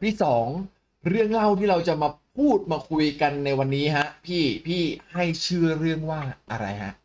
พี่สองเรื่องเล่าที่เราจะมาพูดมาคุยกันในวันนี้ฮะพี่ให้ชื่อเรื่องว่าอะไรฮะ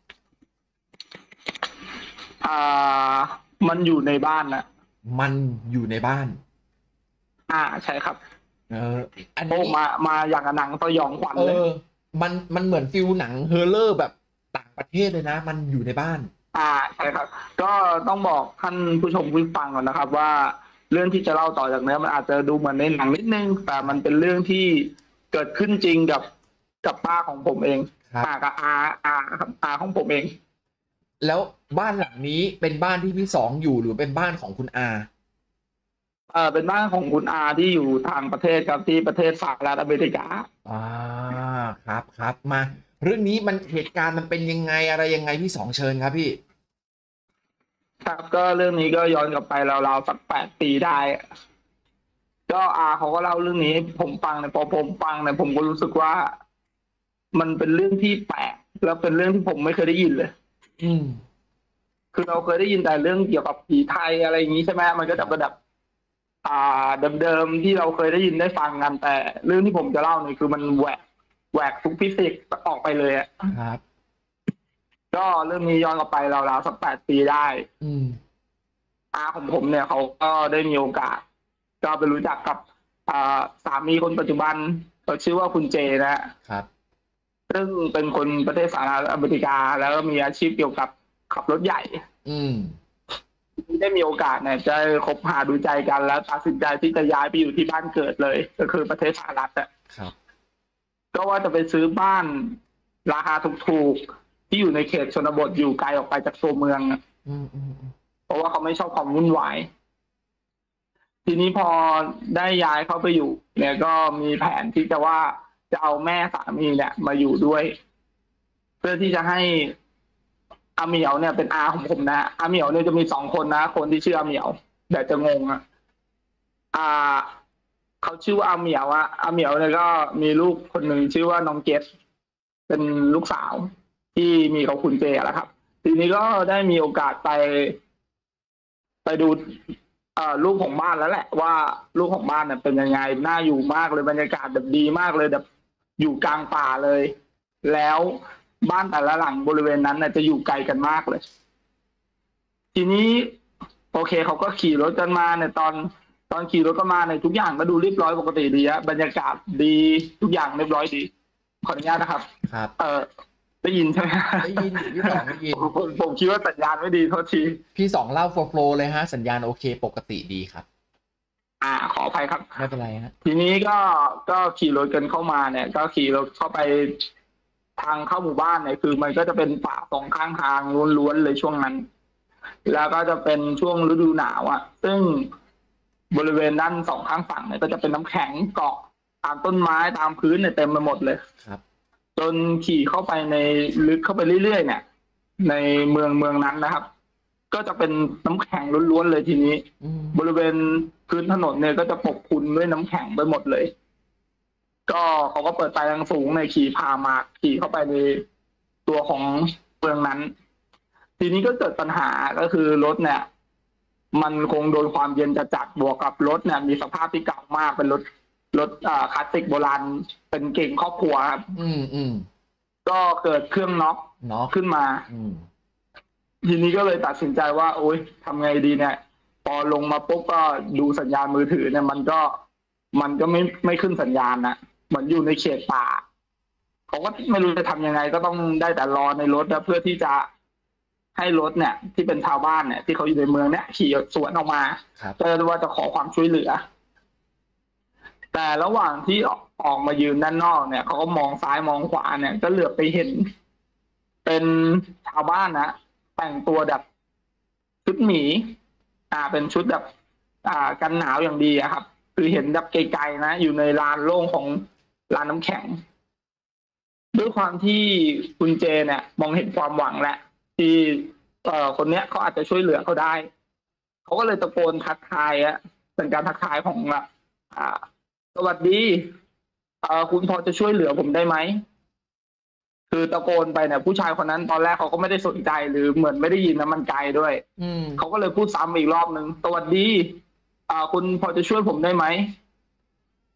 อ่ามันอยู่ในบ้านนะมันอยู่ในบ้านใช่ครับเอออันโอ้นี้มาอย่างกับหนังสยองขวัญเอเลยอมันเหมือนฟิลหนังเฮอร์เรอร์แบบต่างประเทศเลยนะมันอยู่ในบ้านใช่ครับก็ต้องบอกท่านผู้ชมผู้ฟังก่อนนะครับว่าเรื่องที่จะเล่าต่อจากนี้มันอาจจะดูเหมือนในหนังนิดนึงแต่มันเป็นเรื่องที่เกิดขึ้นจริงกับป้าของผมเองครับกับครับอาของผมเองแล้วบ้านหลังนี้เป็นบ้านที่พี่สองอยู่หรือเป็นบ้านของคุณอาเป็นบ้านของคุณอาที่อยู่ทางประเทศครับที่ประเทศสหรัฐอเมริกาอ่าครับมาเรื่องนี้มันเหตุการณ์มันเป็นยังไงอะไรยังไงพี่สองเชิญครับพี่ครับก็เรื่องนี้ก็ย้อนกลับไปราวๆสัก8 ปีได้ก็เขาก็เล่าเรื่องนี้ผมฟังเนี่ยพอผมฟังเนี่ยผมก็รู้สึกว่ามันเป็นเรื่องที่แปลกแล้วเป็นเรื่องที่ผมไม่เคยได้ยินเลยอืมคือเราเคยได้ยินแต่เรื่องเกี่ยวกับผีไทยอะไรอย่างนี้ใช่ไหมมันก็จะเป็นแบบเดิมๆที่เราเคยได้ยินได้ฟังกันแต่เรื่องที่ผมจะเล่าเนี่ยคือมันแหวกทุกฟิสิกส์ออกไปเลยอะครับก็เรื่องนี้ย้อนกลับไปราวๆสัก8 ปีได้อืมของผมเนี่ยเขาก็ได้มีโอกาสก็ไปรู้จักกับสามีคนปัจจุบันเขาชื่อว่าคุณเจนะครับซึ่งเป็นคนประเทศสหรัฐอเมริกาแล้วก็มีอาชีพเกี่ยวกับขับรถใหญ่อืมได้มีโอกาสเนี่ยจะคบหาดูใจกันแล้วตัดสินใจที่จะย้ายไปอยู่ที่บ้านเกิดเลยก็คือประเทศสหรัฐอะครับก็ว่าจะไปซื้อบ้านราคาถูกๆที่อยู่ในเขตชนบทอยู่ไกลออกไปจากตัวเมืองอืมเพราะว่าเขาไม่ชอบความวุ่นวาย ทีนี้พอได้ย้ายเข้าไปอยู่เนี่ยก็มีแผนที่จะว่าจะเอาแม่สามีเนี่ยมาอยู่ด้วยเพื่อที่จะให้อาเหมียวเนี่ยเป็นอาของผมนะอาเหมียวเนี่ยจะมี2 คนนะคนที่ชื่ออาเหมียวแต่จะงงอ่าเขาชื่อว่าอาเหมียวอาเหมียวเนี่ยก็มีลูกคนหนึ่งชื่อว่าน้องเกดเป็นลูกสาวที่มีเขาคุณเจแหละครับทีนี้ก็ได้มีโอกาสไปดูรูปของบ้านแล้วแหละว่ารูปของบ้านเนี่ยเป็นยังไงน่าอยู่มากเลยบรรยากาศแบบดีมากเลยแบบอยู่กลางป่าเลยแล้วบ้านแต่ละหลังบริเวณนั้นเนี่ยจะอยู่ไกลกันมากเลยทีนี้โอเคเขาก็ขี่รถกันมาในตอนขี่รถกันมาในทุกอย่างก็ดูเรียบร้อยปกติดีอะบรรยากาศดีทุกอย่างเรียบร้อยดีขออนุญาตนะครับครับได้ยินใช่ไหมได้ยินพี่สองได้ยินผมคิดว่าสัญญาณไม่ดีโทษทีพี่สองเล่าโฟล์เลยฮะสัญญาณโอเคปกติดีครับขออภัยครับไม่เป็นไรฮะทีนี้ก็ขี่รถกันเข้ามาเนี่ยก็ขี่รถเข้าไปทางเข้าหมู่บ้านเนี่ยคือมันก็จะเป็นป่า2 ข้างทางล้วนๆเลยช่วงนั้นแล้วก็จะเป็นช่วงฤดูหนาวซึ่งบริเวณด้าน2 ข้างฝั่งเนี่ยก็จะเป็นน้ำแข็งเกาะตามต้นไม้ตามพื้นเนี่ยเต็มไปหมดเลยครับจนขี่เข้าไปในลึกเข้าไปเรื่อยๆเนี่ยในเมืองนั้นนะครับก็จะเป็นน้ำแข็งล้วนๆเลยทีนี้บริเวณพื้นถนนเนี่ยก็จะปกคลุมด้วยน้ำแข็งไปหมดเลยก็เขาก็เปิดไฟแรงสูงในขี่พามาขี่เข้าไปในตัวของเมืองนั้นทีนี้ก็เกิดปัญหาก็คือรถเนี่ยมันคงโดนความเย็นจัดบวกกับรถเนี่ยมีสภาพที่เก่ามากเป็นรถคลาสสิกโบราณเป็นเก่งครอบครัวครับก็เกิดเครื่องน็อกขึ้นมาทีนี้ก็เลยตัดสินใจว่าโอ๊ยทำไงดีเนี่ยพอลงมาปุ๊บก็ดูสัญญาณมือถือเนี่ยมันก็ไม่ขึ้นสัญญาณนะเหมือนอยู่ในเขตป่าเขาก็ไม่รู้จะทำยังไงก็ต้องได้แต่รอในรถนะเพื่อที่จะให้รถเนี่ยที่เป็นชาวบ้านเนี่ยที่เขาอยู่ในเมืองเนี่ยขี่สวนออกมาเพื่อว่าจะขอความช่วยเหลือแต่ระหว่างที่ออกมายืนด้านนอกเนี่ยเขาก็มองซ้ายมองขวาเนี่ยก็เหลือบไปเห็นเป็นชาวบ้านนะแต่งตัวแบบชุดหมีเป็นชุดแบบกันหนาวอย่างดีครับคือเห็นแบบไกลๆนะอยู่ในลานโล่งของลานน้ำแข็งด้วยความที่คุณเจเนี่ยมองเห็นความหวังแหละที่คนเนี้ยเขาอาจจะช่วยเหลือเขาได้เขาก็เลยตะโกนทักทายเป็นการทักทายของแบบสวัสดีคุณพอจะช่วยเหลือผมได้ไหมคือตะโกนไปเนี่ยผู้ชายคนนั้นตอนแรกเขาก็ไม่ได้สนใจหรือเหมือนไม่ได้ยินนะมันไกลด้วยเขาก็เลยพูดซ้ำอีกรอบหนึ่งสวัสดีคุณพอจะช่วยผมได้ไหม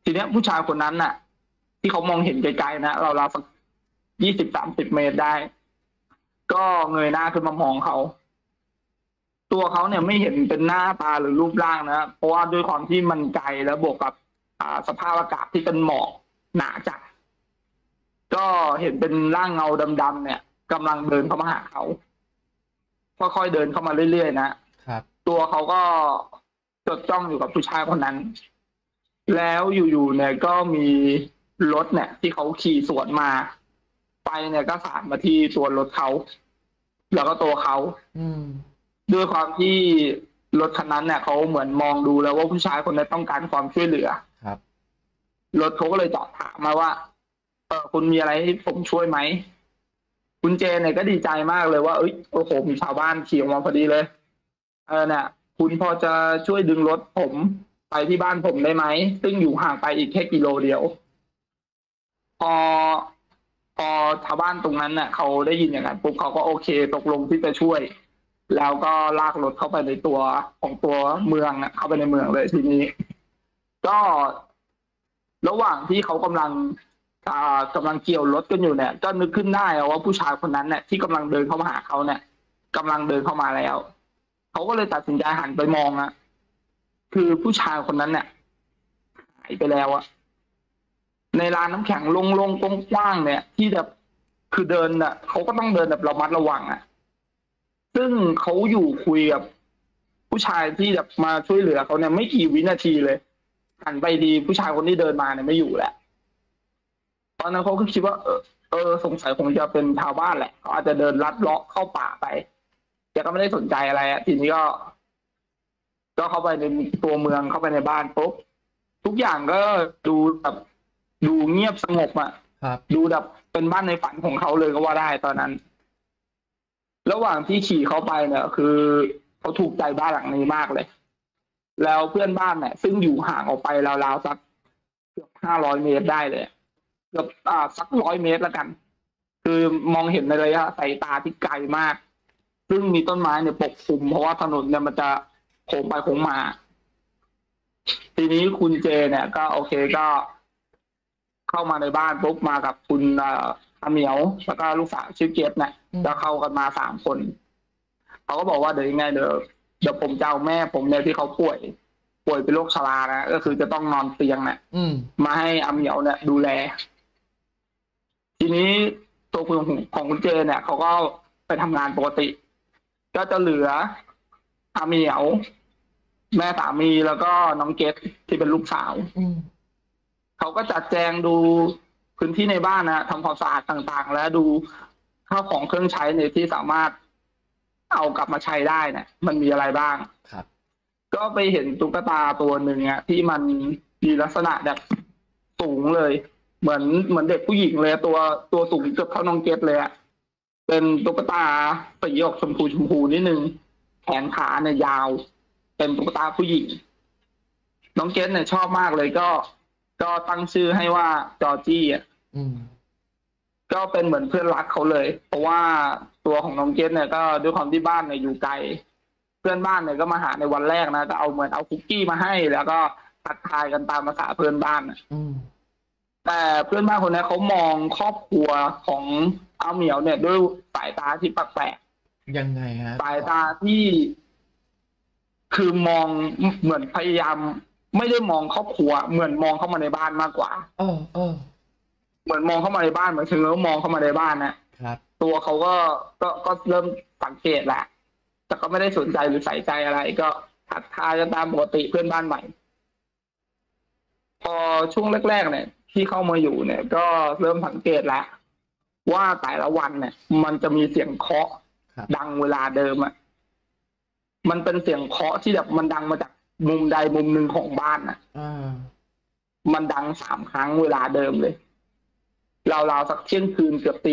ทีเนี้ยผู้ชายคนนั้นน่ะ ที่เขามองเห็นไกลๆนะเราสัก20-30 เมตรได้ ก็เงยหน้าขึ้นมามองเขา ตัวเขาเนี่ยไม่เห็นเป็นหน้าตาหรือรูปร่างนะเพราะว่าด้วยความที่มันไกลแล้วบวกกับสภาพอากาศที่เป็นหมอกหนาจัดก็เห็นเป็นร่างเงาดำๆเนี่ยกำลังเดินเข้ามาหาเขาค่อยๆเดินเข้ามาเรื่อยๆนะครับตัวเขาก็จดจ้องอยู่กับผู้ชายคนนั้น แล้วอยู่ๆเนี่ยก็มีรถเนี่ย ที่เขาขี่สวนมาไปเนี่ยก็สาดมาที่ตัวรถเขาแล้วก็ตัวเขาด้วยความที่รถคันนั้นเนี่ยเขาเหมือนมองดูแล้วว่าผู้ชายคนนี้ต้องการความช่วยเหลือครับรถเขาก็เลยจอดถามมาว่าคุณมีอะไรให้ผมช่วยไหมคุณเจเนี่ยก็ดีใจมากเลยว่าโอ้โหมีชาวบ้านขี่ออกมาพอดีเลยเนี่ยคุณพอจะช่วยดึงรถผมไปที่บ้านผมได้ไหมซึ่งอยู่ห่างไปอีกแค่กิโลเดียวพอชาวบ้านตรงนั้นเนี่ยเขาได้ยินอย่างนั้นปุ๊บเขาก็โอเคตกลงที่จะช่วยแล้วก็ลากรถเข้าไปในตัวของตัวเมืองเข้าไปในเมืองเลยทีนี้ก็ระหว่างที่เขากำลังเกี่ยวรถกันอยู่เนี่ยก็นึกขึ้นได้ว่าผู้ชายคนนั้นเนี่ยที่กำลังเดินเข้ามาหาเขาเนี่ยกำลังเดินเข้ามาแล้วเขาก็เลยตัดสินใจหันไปมองคือผู้ชายคนนั้นเนี่ยหายไปแล้วในร้านน้ำแข็งโล่งๆกว้างๆเนี่ยที่แบบคือเดินเขาก็ต้องเดินแบบระมัดระวังซึ่งเขาอยู่คุยกับผู้ชายที่แบบมาช่วยเหลือเขาเนี่ยไม่กี่วินาทีเลยหันไปดีผู้ชายคนที่เดินมาเนี่ยไม่อยู่แล้วตอนนั้นเขาก็คิดว่าสงสัยคงจะเป็นชาวบ้านแหละเขาอาจจะเดินลัดเลาะเข้าป่าไปแกก็ไม่ได้สนใจอะไรทีนี้ก็เข้าไปในตัวเมืองเข้าไปในบ้านปุ๊บทุกอย่างก็ดูแบบดูเงียบสงบดูแบบเป็นบ้านในฝันของเขาเลยก็ว่าได้ตอนนั้นระหว่างที่ขี่เข้าไปเนี่ยคือเขาถูกใจบ้านหลังนี้มากเลยแล้วเพื่อนบ้านเนี่ยซึ่งอยู่ห่างออกไปราวๆสักเกือบ500 เมตรได้เลยเกือบสัก100 เมตรแล้วกันคือมองเห็นในระยะสายตาที่ไกลมากซึ่งมีต้นไม้เนี่ยปกคลุมเพราะว่าถนนเนี่ยมันจะโค้งไปโค้งมาทีนี้คุณเจเนี่ยก็โอเคก็เข้ามาในบ้านปุ๊บมากับคุณอาเหมียวแล้วก็ลูกสาวชื่อเกฟเนี่ยแล้วเข้ากันมา3 คนเขาก็บอกว่าเดี๋ยวยังไงเดี๋ยวผมจะเอาแม่ผมเนี่ยที่เขาป่วยเป็นโรคชรานะก็คือจะต้องนอนเตียงเนี่ยมาให้อาเหมียวเนี่ยดูแลทีนี้ตัวคุณของคุณเจเนี่ยเขาก็ไปทำงานปกติก็จะเหลืออาเหมียวแม่สามีแล้วก็น้องเกฟที่เป็นลูกสาวเขาก็จัดแจงดูพื้นที่ในบ้านทำความสะอาดต่างๆแล้วดูข้าวของเครื่องใช้เนี่ยที่สามารถเอากลับมาใช้ได้เนี่ยมันมีอะไรบ้างครับก็ไปเห็นตุ๊กตาตัวหนึ่งที่มันมีลักษณะแบบสูงเลยเหมือนเด็กผู้หญิงเลยตัวสูงเกือบเท่าน้องเกฟเลยเป็นตุ๊กตาสีออกชมพูนิดนึงแขนขาเนี่ยยาวเป็นตุ๊กตาผู้หญิงน้องเกฟเนี่ยชอบมากเลยก็ตั้งชื่อให้ว่าจอร์จี้ก็เป็นเหมือนเพื่อนรักเขาเลยเพราะว่าตัวของน้องเกฟเนี่ยก็ด้วยความที่บ้านเนี่ยอยู่ไกลเพื่อนบ้านเนี่ยก็มาหาในวันแรกนะก็เอาเหมือนเอาคุกกี้มาให้แล้วก็ทักทายกันตามภาษาเพื่อนบ้านแต่เพื่อนบ้านคนนี้เขามองครอบครัวของอาเหมียวเนี่ยด้วยสายตาที่แปลกๆยังไงฮะสายตาที่คือมองเหมือนพยายามไม่ได้มองครอบครัวเหมือนมองเข้ามาในบ้านมากกว่าเหมือนมองเข้ามาในบ้านเหมือนถึงแล้วมองเข้ามาในบ้านนะครับตัวเขาก็เริ่มสังเกตแหละแต่ก็ไม่ได้สนใจหรือใส่ใจอะไรก็ทักทายกันตามปกติเพื่อนบ้านใหม่พอช่วงแรกๆเนี่ยที่เข้ามาอยู่เนี่ยก็เริ่มสังเกตแล้วว่าแต่ละวันเนี่ยมันจะมีเสียงเคาะดังเวลาเดิมมันเป็นเสียงเคาะที่แบบมันดังมาจากมุมใดมุมหนึ่งของบ้านมันดัง3 ครั้งเวลาเดิมเลยราวๆสักเที่ยงคืนเกือบตี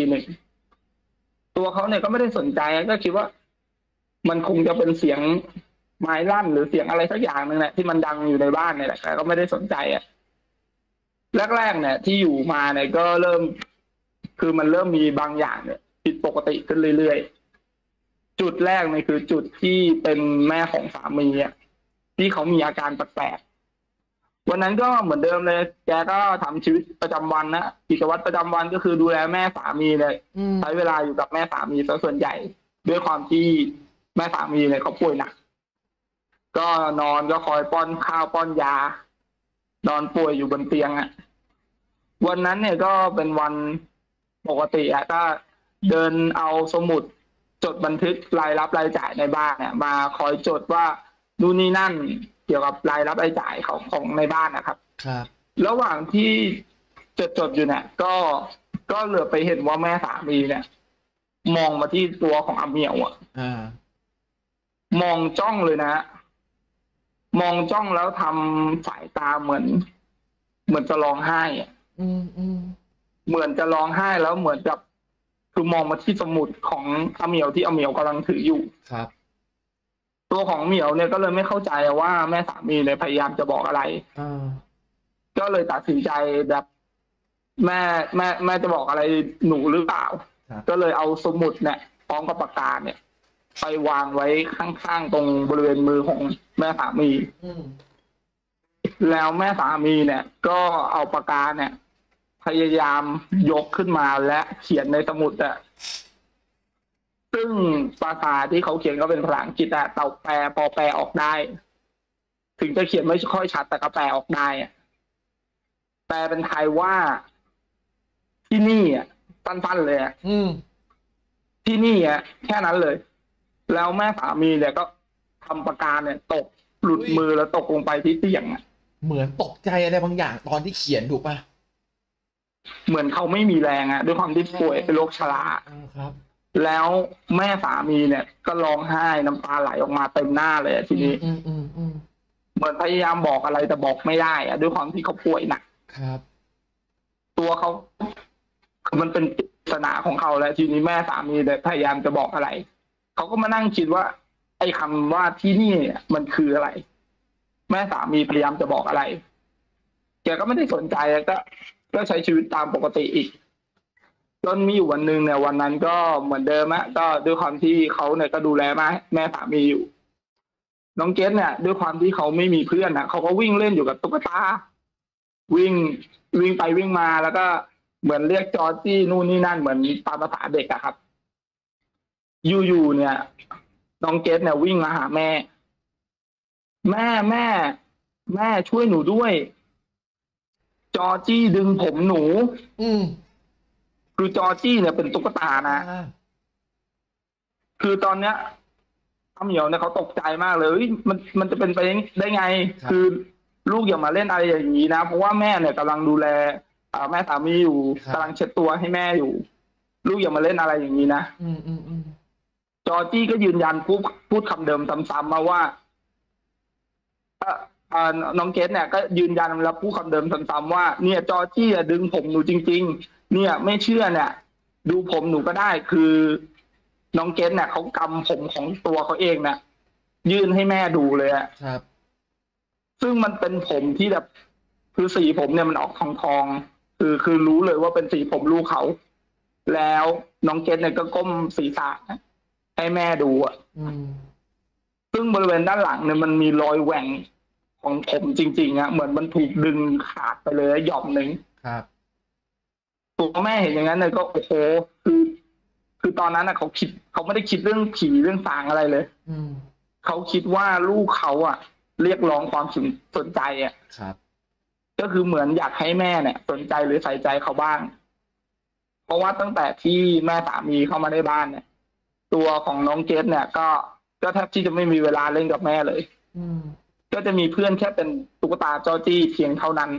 1ตัวเขาเนี่ยก็ไม่ได้สนใจก็คิดว่ามันคงจะเป็นเสียงไม้ลั่นหรือเสียงอะไรสักอย่างนึงแหละที่มันดังอยู่ในบ้านเนี่ยแหละแต่ก็ไม่ได้สนใจแรกๆเนี่ยที่อยู่มาเนี่ยก็เริ่มคือมันเริ่มมีบางอย่างเนี่ยผิดปกติขึ้นเรื่อยๆจุดแรกเนี่ยคือจุดที่เป็นแม่ของสามีที่เขามีอาการแปลกๆวันนั้นก็เหมือนเดิมเลย แกก็ทำชีวิตประจำวันนะกิจวัตรประจำวันก็คือดูแลแม่สามีเลยใช้เวลาอยู่กับแม่สามีซะส่วนใหญ่ด้วยความที่แม่สามีเนี่ยเขาป่วยหนักก็นอนก็คอยป้อนข้าวป้อนยานอนป่วยอยู่บนเตียงอ่ะวันนั้นเนี่ยก็เป็นวันปกติอ่ะก็เดินเอาสมุดจดบันทึกรายรับรายจ่ายในบ้านเนี่ยมาคอยจดว่านู่นนี่นั่นเกี่ยวกับรายรับรายจ่ายของในบ้านนะครับครับระหว่างที่จดอยู่เนี่ยก็เหลือไปเห็นว่าแม่สามีเนี่ยมองมาที่ตัวของอาเหมียวอ่ะมองจ้องเลยนะมองจ้องแล้วทำสายตาเหมือนจะร้องไห้อ่ะเหมือนจะร้องไห้แล้วเหมือนกับคือมองมาที่สมุดของอาเหมียวที่อาเหมียวกำลังถืออยู่ครับตัวของเหมียวเนี่ยก็เลยไม่เข้าใจว่าแม่สามีเนี่ยพยายามจะบอกอะไรก็เลยตัดสินใจแบบแม่จะบอกอะไรหนูหรือเปล่าก็เลยเอาสมุดเนี่ยพร้อมกับปากกาเนี่ยไปวางไว้ข้างๆตรงบริเวณมือของแม่สามีแล้วแม่สามีเนี่ยก็เอาปากกาเนี่ยพยายามยกขึ้นมาและเขียนในสมุดอะซึ่งภาษาที่เขาเขียนก็เป็นภาษาอังกฤษอะแต่แปลพอแปลออกได้ ถึงจะเขียนไม่ค่อยชัดแต่ก็แปลออกได้อะแปลเป็นไทยว่าที่นี่อ่ะสั้นๆเลยอ่ะที่นี่อ่ะแค่นั้นเลยแล้วแม่สามีเนี่ยก็ทำปากกาเนี่ยตกหลุดมือแล้วตกลงไปที่เตียงอ่ะเหมือนตกใจอะไรบางอย่างตอนที่เขียนถูกป่ะเหมือนเขาไม่มีแรงอ่ะด้วยความที่ป่วยเป็นโรคชราครับแล้วแม่สามีเนี่ยก็ร้องไห้น้ำตาไหลออกมาเต็มหน้าเลยทีนี้เหมือนพยายามบอกอะไรแต่บอกไม่ได้อ่ะด้วยความที่เขาป่วยหนักครับตัวเขามันเป็นปริศนาของเขาแล้วทีนี้แม่สามีเนี่ยพยายามจะบอกอะไรเขาก็มานั่งคิดว่าไอ้คำว่าที่นี่มันคืออะไรแม่สามีพยายามจะบอกอะไรแกก็ไม่ได้สนใจก็ใช้ชีวิตตามปกติอีกจนมีอยู่วันหนึ่งเนี่ยวันนั้นก็เหมือนเดิมอะก็ด้วยความที่เขาเนี่ยก็ดูแลแม่สามีอยู่น้องเกดเนี่ยด้วยความที่เขาไม่มีเพื่อนอะเขาก็วิ่งเล่นอยู่กับตุ๊กตาวิ่งไปวิ่งมาแล้วก็เหมือนเรียกจอร์จี้นู่นนี่นั่นเหมือนตามภาษาเด็กอะครับอยู่เนี่ยน้องเกดเนี่ยวิ่งมาหาแม่ช่วยหนูด้วยจอร์จี้ดึงผมหนูคือจอร์จี้เนี่ยเป็นตุ๊กตานะคือตอนเนี้ยอาเหมียวเนี่ยเขาตกใจมากเลยมันจะเป็นไปได้ไงคือลูกอย่ามาเล่นอะไรอย่างนี้นะเพราะว่าแม่เนี่ยกำลังดูแลแม่สามีอยู่กำลังเช็ดตัวให้แม่อยู่ลูกอย่ามาเล่นอะไรอย่างนี้นะจอร์จี้ก็ยืนยันพูดคำเดิมซ้ำๆมาว่าน้องเกดเนี่ยก็ยืนยันแล้วพูดคำเดิมซ้ำๆว่าเนี่ยจอร์จี้ดึงผมหนูจริงๆเนี่ยไม่เชื่อเนี่ยดูผมหนูก็ได้คือน้องเกดเนี่ยเขากำผมของตัวเขาเองเนี่ยยื่นให้แม่ดูเลยอะครับซึ่งมันเป็นผมที่แบบคือสีผมเนี่ยมันออกทองคือรู้เลยว่าเป็นสีผมลูกเขาแล้วน้องเกดเนี่ยก็ก้มศีรษะให้แม่ดูอ่ะซึ่งบริเวณด้านหลังเนี่ยมันมีรอยแหว่งของผมจริงๆอะเหมือนมันถูกดึงขาดไปเลยหย่อมหนึ่งครับตัวแม่เห็นอย่างนั้นเนี่ยก็โอ้โหคือตอนนั้นเขาไม่ได้คิดเรื่องผีเรื่องสางอะไรเลยเขาคิดว่าลูกเขาอ่ะเรียกร้องความสนใจอ่ะครับก็คือเหมือนอยากให้แม่เนี่ยสนใจหรือใส่ใจเขาบ้างเพราะว่าตั้งแต่ที่แม่สามีเข้ามาในบ้านเนี่ยตัวของน้องเกดเนี่ยก็แทบที่จะไม่มีเวลาเล่นกับแม่เลยก็จะมีเพื่อนแค่เป็นตุ๊กตาจอร์จี้เพียงเท่านั้น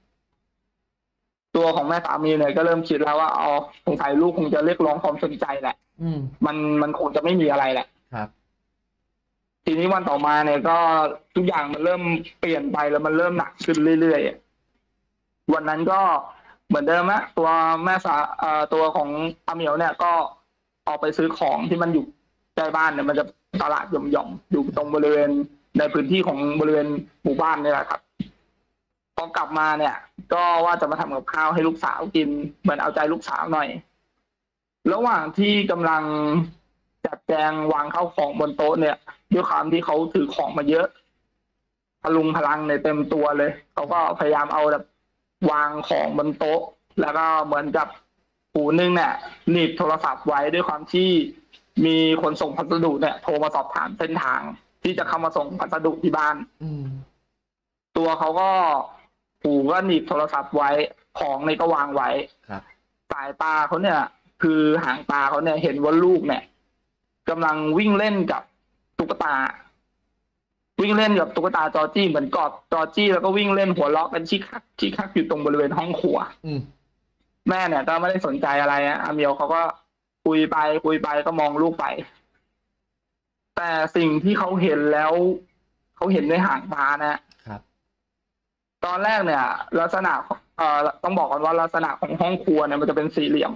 ตัวของแม่สามีเนี่ยก็เริ่มคิดแล้วว่าสงสัยลูกคงจะเรียกร้องความสนใจแหละมันคงจะไม่มีอะไรแหละครับทีนี้วันต่อมาเนี่ยก็ทุกอย่างมันเริ่มเปลี่ยนไปแล้วมันเริ่มหนักขึ้นเรื่อยๆวันนั้นก็เหมือนเดิมนะตัวแม่ตัวของอาเหมียวเนี่ยก็ออกไปซื้อของที่มันอยู่ใกล้บ้านเนี่ยมันจะตลาดหย่อมๆอยู่ตรงบริเวณในพื้นที่ของบริเวณหมู่บ้านนี่แหละครับพอกลับมาเนี่ยก็ว่าจะมาทำกับข้าวให้ลูกสาวกินเหมือนเอาใจลูกสาวหน่อยระหว่างที่กำลังจัดแจงวางข้าวของบนโต๊ะเนี่ยด้วยความที่เขาถือของมาเยอะลุงพลังในเต็มตัวเลยเขาก็พยายามเอาแบบวางของบนโต๊ะแล้วก็เหมือนกับหูนึงเนี่ยหนีบโทรศัพท์ไว้ด้วยความที่มีคนส่งพัสดุเนี่ยโทรมาสอบถามเส้นทางที่จะเข้ามาส่งพัสดุที่บ้านตัวเขาก็หูก็หนีบโทรศัพท์ไว้ของในก็วางไว้ครับสายตาเขาเนี่ยคือหางตาเขาเนี่ยเห็นว่าลูกเนี่ยกำลังวิ่งเล่นกับตุ๊กตาวิ่งเล่นกับตุ๊กตาจอร์จี้เหมือนกอดจอร์จี้แล้วก็วิ่งเล่นหัวเราะกันชิกคักอยู่ตรงบริเวณห้องครัวแม่เนี่ยก็ไม่ได้สนใจอะไรอาเมียวเขาก็คุยไปก็มองลูกไปแต่สิ่งที่เขาเห็นแล้วเขาเห็นในหางตานะครับตอนแรกเนี่ยลักษณะต้องบอกก่อนว่าลักษณะของห้องครัวเนี่ยมันจะเป็นสี่เหลี่ยม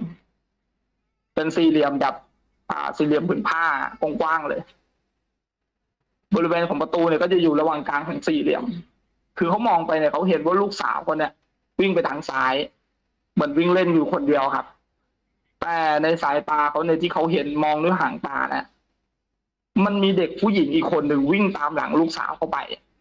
แบบสี่เหลี่ยมผืนผ้ากว้างๆเลยบริเวณของประตูเนี่ยก็จะอยู่ระหว่างกลางของสี่เหลี่ยมคือเขามองไปเนี่ยเขาเห็นว่าลูกสาวคนเนี่ยวิ่งไปทางซ้ายเหมือนวิ่งเล่นอยู่คนเดียวครับแต่ในสายตาเขาเนี่ยที่เขาเห็นมองด้วยหางตาเนี่ยมันมีเด็กผู้หญิงอีกคนหนึ่งวิ่งตามหลังลูกสาวเข้าไป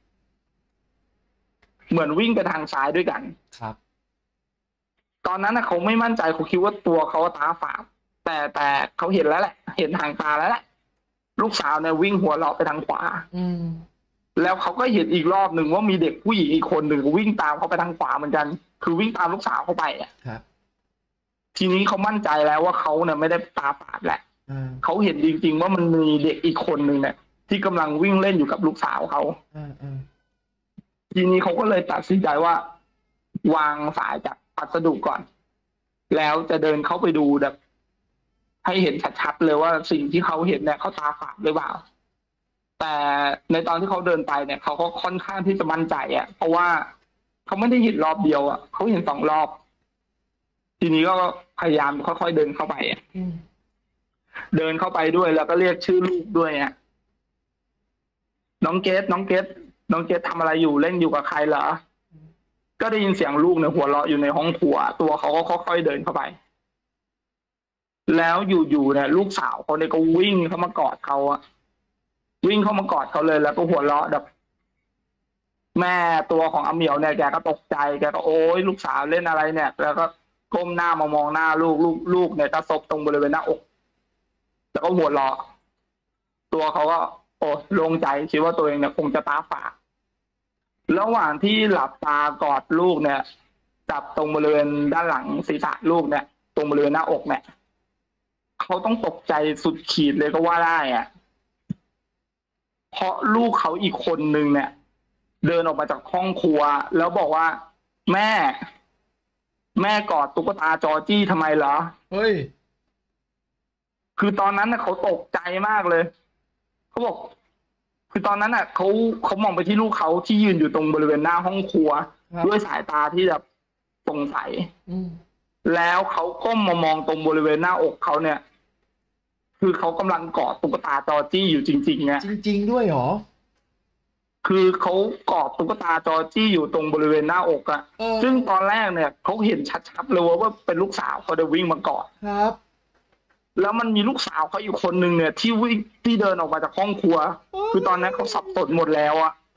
เหมือนวิ่งไปทางซ้ายด้วยกันครับตอนนั้นเขาไม่มั่นใจเขาคิดว่าตัวเขาตาฝาดแต่เขาเห็นแล้วแหละเห็นทางตาแล้วแหละลูกสาวเนี่ยวิ่งหัวเราะไปทางขวาแล้วเขาก็เห็นอีกรอบหนึ่งว่ามีเด็กผู้หญิงอีกคนหนึ่งวิ่งตามเขาไปทางขวาเหมือนกันคือวิ่งตามลูกสาวเข้าไปครับทีนี้เขามั่นใจแล้วว่าเขาเนี่ยไม่ได้ตาฝาดแหละเขาเห็นจริงๆว่ามันมีเด็กอีกคนหนึ่งเนี่ยที่กำลังวิ่งเล่นอยู่กับลูกสาวเขาทีนี้เขาก็เลยตัดสินใจว่าวางสายจากพัสดุก่อนแล้วจะเดินเข้าไปดูแบบให้เห็นชัดๆเลยว่าสิ่งที่เขาเห็นเนี่ยเขาตาฝาดหรือเปล่าแต่ในตอนที่เขาเดินไปเนี่ยเขาก็ค่อนข้างที่จะมั่นใจเพราะว่าเขาไม่ได้เห็นรอบเดียวเขาเห็น2 รอบทีนี้ก็พยายามค่อยๆเดินเข้าไปเดินเข้าไปด้วยแล้วก็เรียกชื่อลูกด้วยน้องเกดทำอะไรอยู่เล่นอยู่กับใครเหรอก็ได้ยินเสียงลูกเนี่ยหัวเราะอยู่ในห้องครัวตัวเขาก็ค่อยๆเดินเข้าไปแล้วอยู่ๆเนี่ยลูกสาวเขาเนี่ยก็วิ่งเข้ามากอดเขาวิ่งเข้ามากอดเขาเลยแล้วก็หัวเราะแบบแม่ตัวของอาเหมียวเนี่ยแกก็ตกใจแกก็โอ๊ยลูกสาวเล่นอะไรเนี่ยแล้วก็ก้มหน้ามามองหน้าลูกเนี่ยก็ซบตรงบริเวณหน้าอกแล้วก็หัวเราะตัวเขาก็โอ้โล่งใจคิดว่าตัวเองเนี่ยคงจะตาฝาดระหว่างที่หลับตากอดลูกเนี่ยจับตรงบริเวณด้านหลังศีรษะลูกเนี่ยตรงบริเวณหน้าอกเนี่ยเขาต้องตกใจสุดขีดเลยก็ว่าได้เพราะลูกเขาอีกคนนึงเนี่ยเดินออกมาจากห้องครัวแล้วบอกว่าแม่กอดตุ๊กตาจอร์จี้ทำไมเหรอเฮ้ยคือตอนนั้นเขาตกใจมากเลยเขาบอกคือตอนนั้นเขามองไปที่ลูกเขาที่ยืนอยู่ตรงบริเวณหน้าห้องครัวด้วยสายตาที่แบบสงสัยแล้วเขาก้มมามองตรงบริเวณหน้าอกเขาเนี่ยคือเขากำลังกอดตุ๊กตาจอร์จี้อยู่จริงๆเนี่ยจริงๆด้วยหรอคือเขากอดตุ๊กตาจอร์จี้อยู่ตรงบริเวณหน้าอกซึ่งตอนแรกเนี่ยเขาเห็นชัดๆเลยว่าเป็นลูกสาวเขาจะวิ่งมากอดครับแล้วมันมีลูกสาวเขาอยู่คนหนึ่งเนี่ยที่วิ่งที่เดินออกมาจากห้องครัวคือตอนนั้นเขาสับสนหมดแล้ว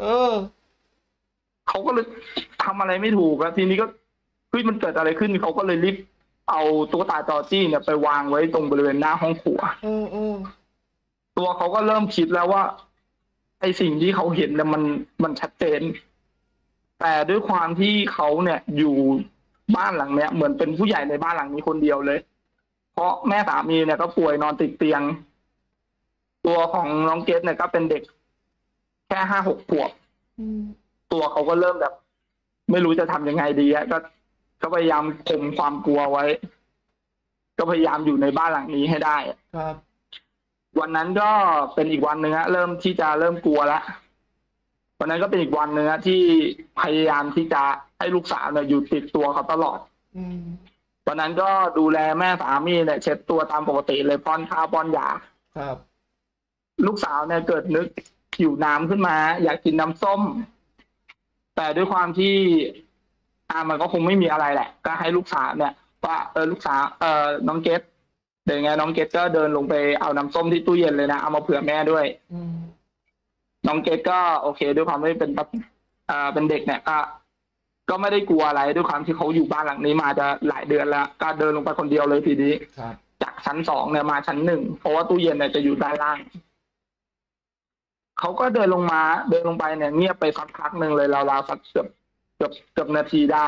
เขาก็เลยทำอะไรไม่ถูกทีนี้ก็มันเกิดอะไรขึ้นเขาก็เลยรีบเอาตุ๊กตาจอร์จี้เนี่ยไปวางไว้ตรงบริเวณหน้าห้องครัวตัวเขาก็เริ่มคิดแล้วว่าไอ้สิ่งที่เขาเห็นเนี่ยมันชัดเจนแต่ด้วยความที่เขาเนี่ยอยู่บ้านหลังเนี้ยเหมือนเป็นผู้ใหญ่ในบ้านหลังนี้คนเดียวเลยเพราะแม่สามีเนี่ยก็ป่วยนอนติดเตียงตัวของน้องเกดเนี่ยก็เป็นเด็กแค่5-6 ขวบตัวเขาก็เริ่มแบบไม่รู้จะทำยังไงดีก็พยายามข่มความกลัวไว้ก็พยายามอยู่ในบ้านหลังนี้ให้ได้ครับวันนั้นก็เป็นอีกวันหนึ่งเริ่มกลัวแล้ววันนั้นก็เป็นอีกวันหนึ่งที่พยายามที่จะให้ลูกสาวเนี่ยอยู่ติดตัวเขาตลอดวันนั้นก็ดูแลแม่สามีเนี่ยเช็ดตัวตามปกติเลยป้อนข้าวป้อนยาครับลูกสาวเนี่ยเกิดนึกหิวน้ำขึ้นมาอยากกินน้ำส้มแต่ด้วยความที่มันก็คงไม่มีอะไรแหละก็ให้ลูกสาวเนี่ยว่าลูกสาวน้องเกดเดี๋ยวไงน้องเกดก็เดินลงไปเอาน้ำส้มที่ตู้เย็นเลยนะเอามาเผื่อแม่ด้วยน้องเกดก็โอเคด้วยความที่เป็นเป็นเด็กเนี่ยก็ไม่ได้กลัวอะไรด้วยความที่เขาอยู่บ้านหลังนี้มาจะหลายเดือนแล้วก็เดินลงไปคนเดียวเลยทีนี้ครับจากชั้น2เนี่ยมาชั้น1เพราะว่าตู้เย็นเนี่ยจะอยู่ด้านล่างเขาก็เดินลงไปเนี่ยเงียบไปสักพักหนึ่งเลยราวๆสักเกือบนาทีได้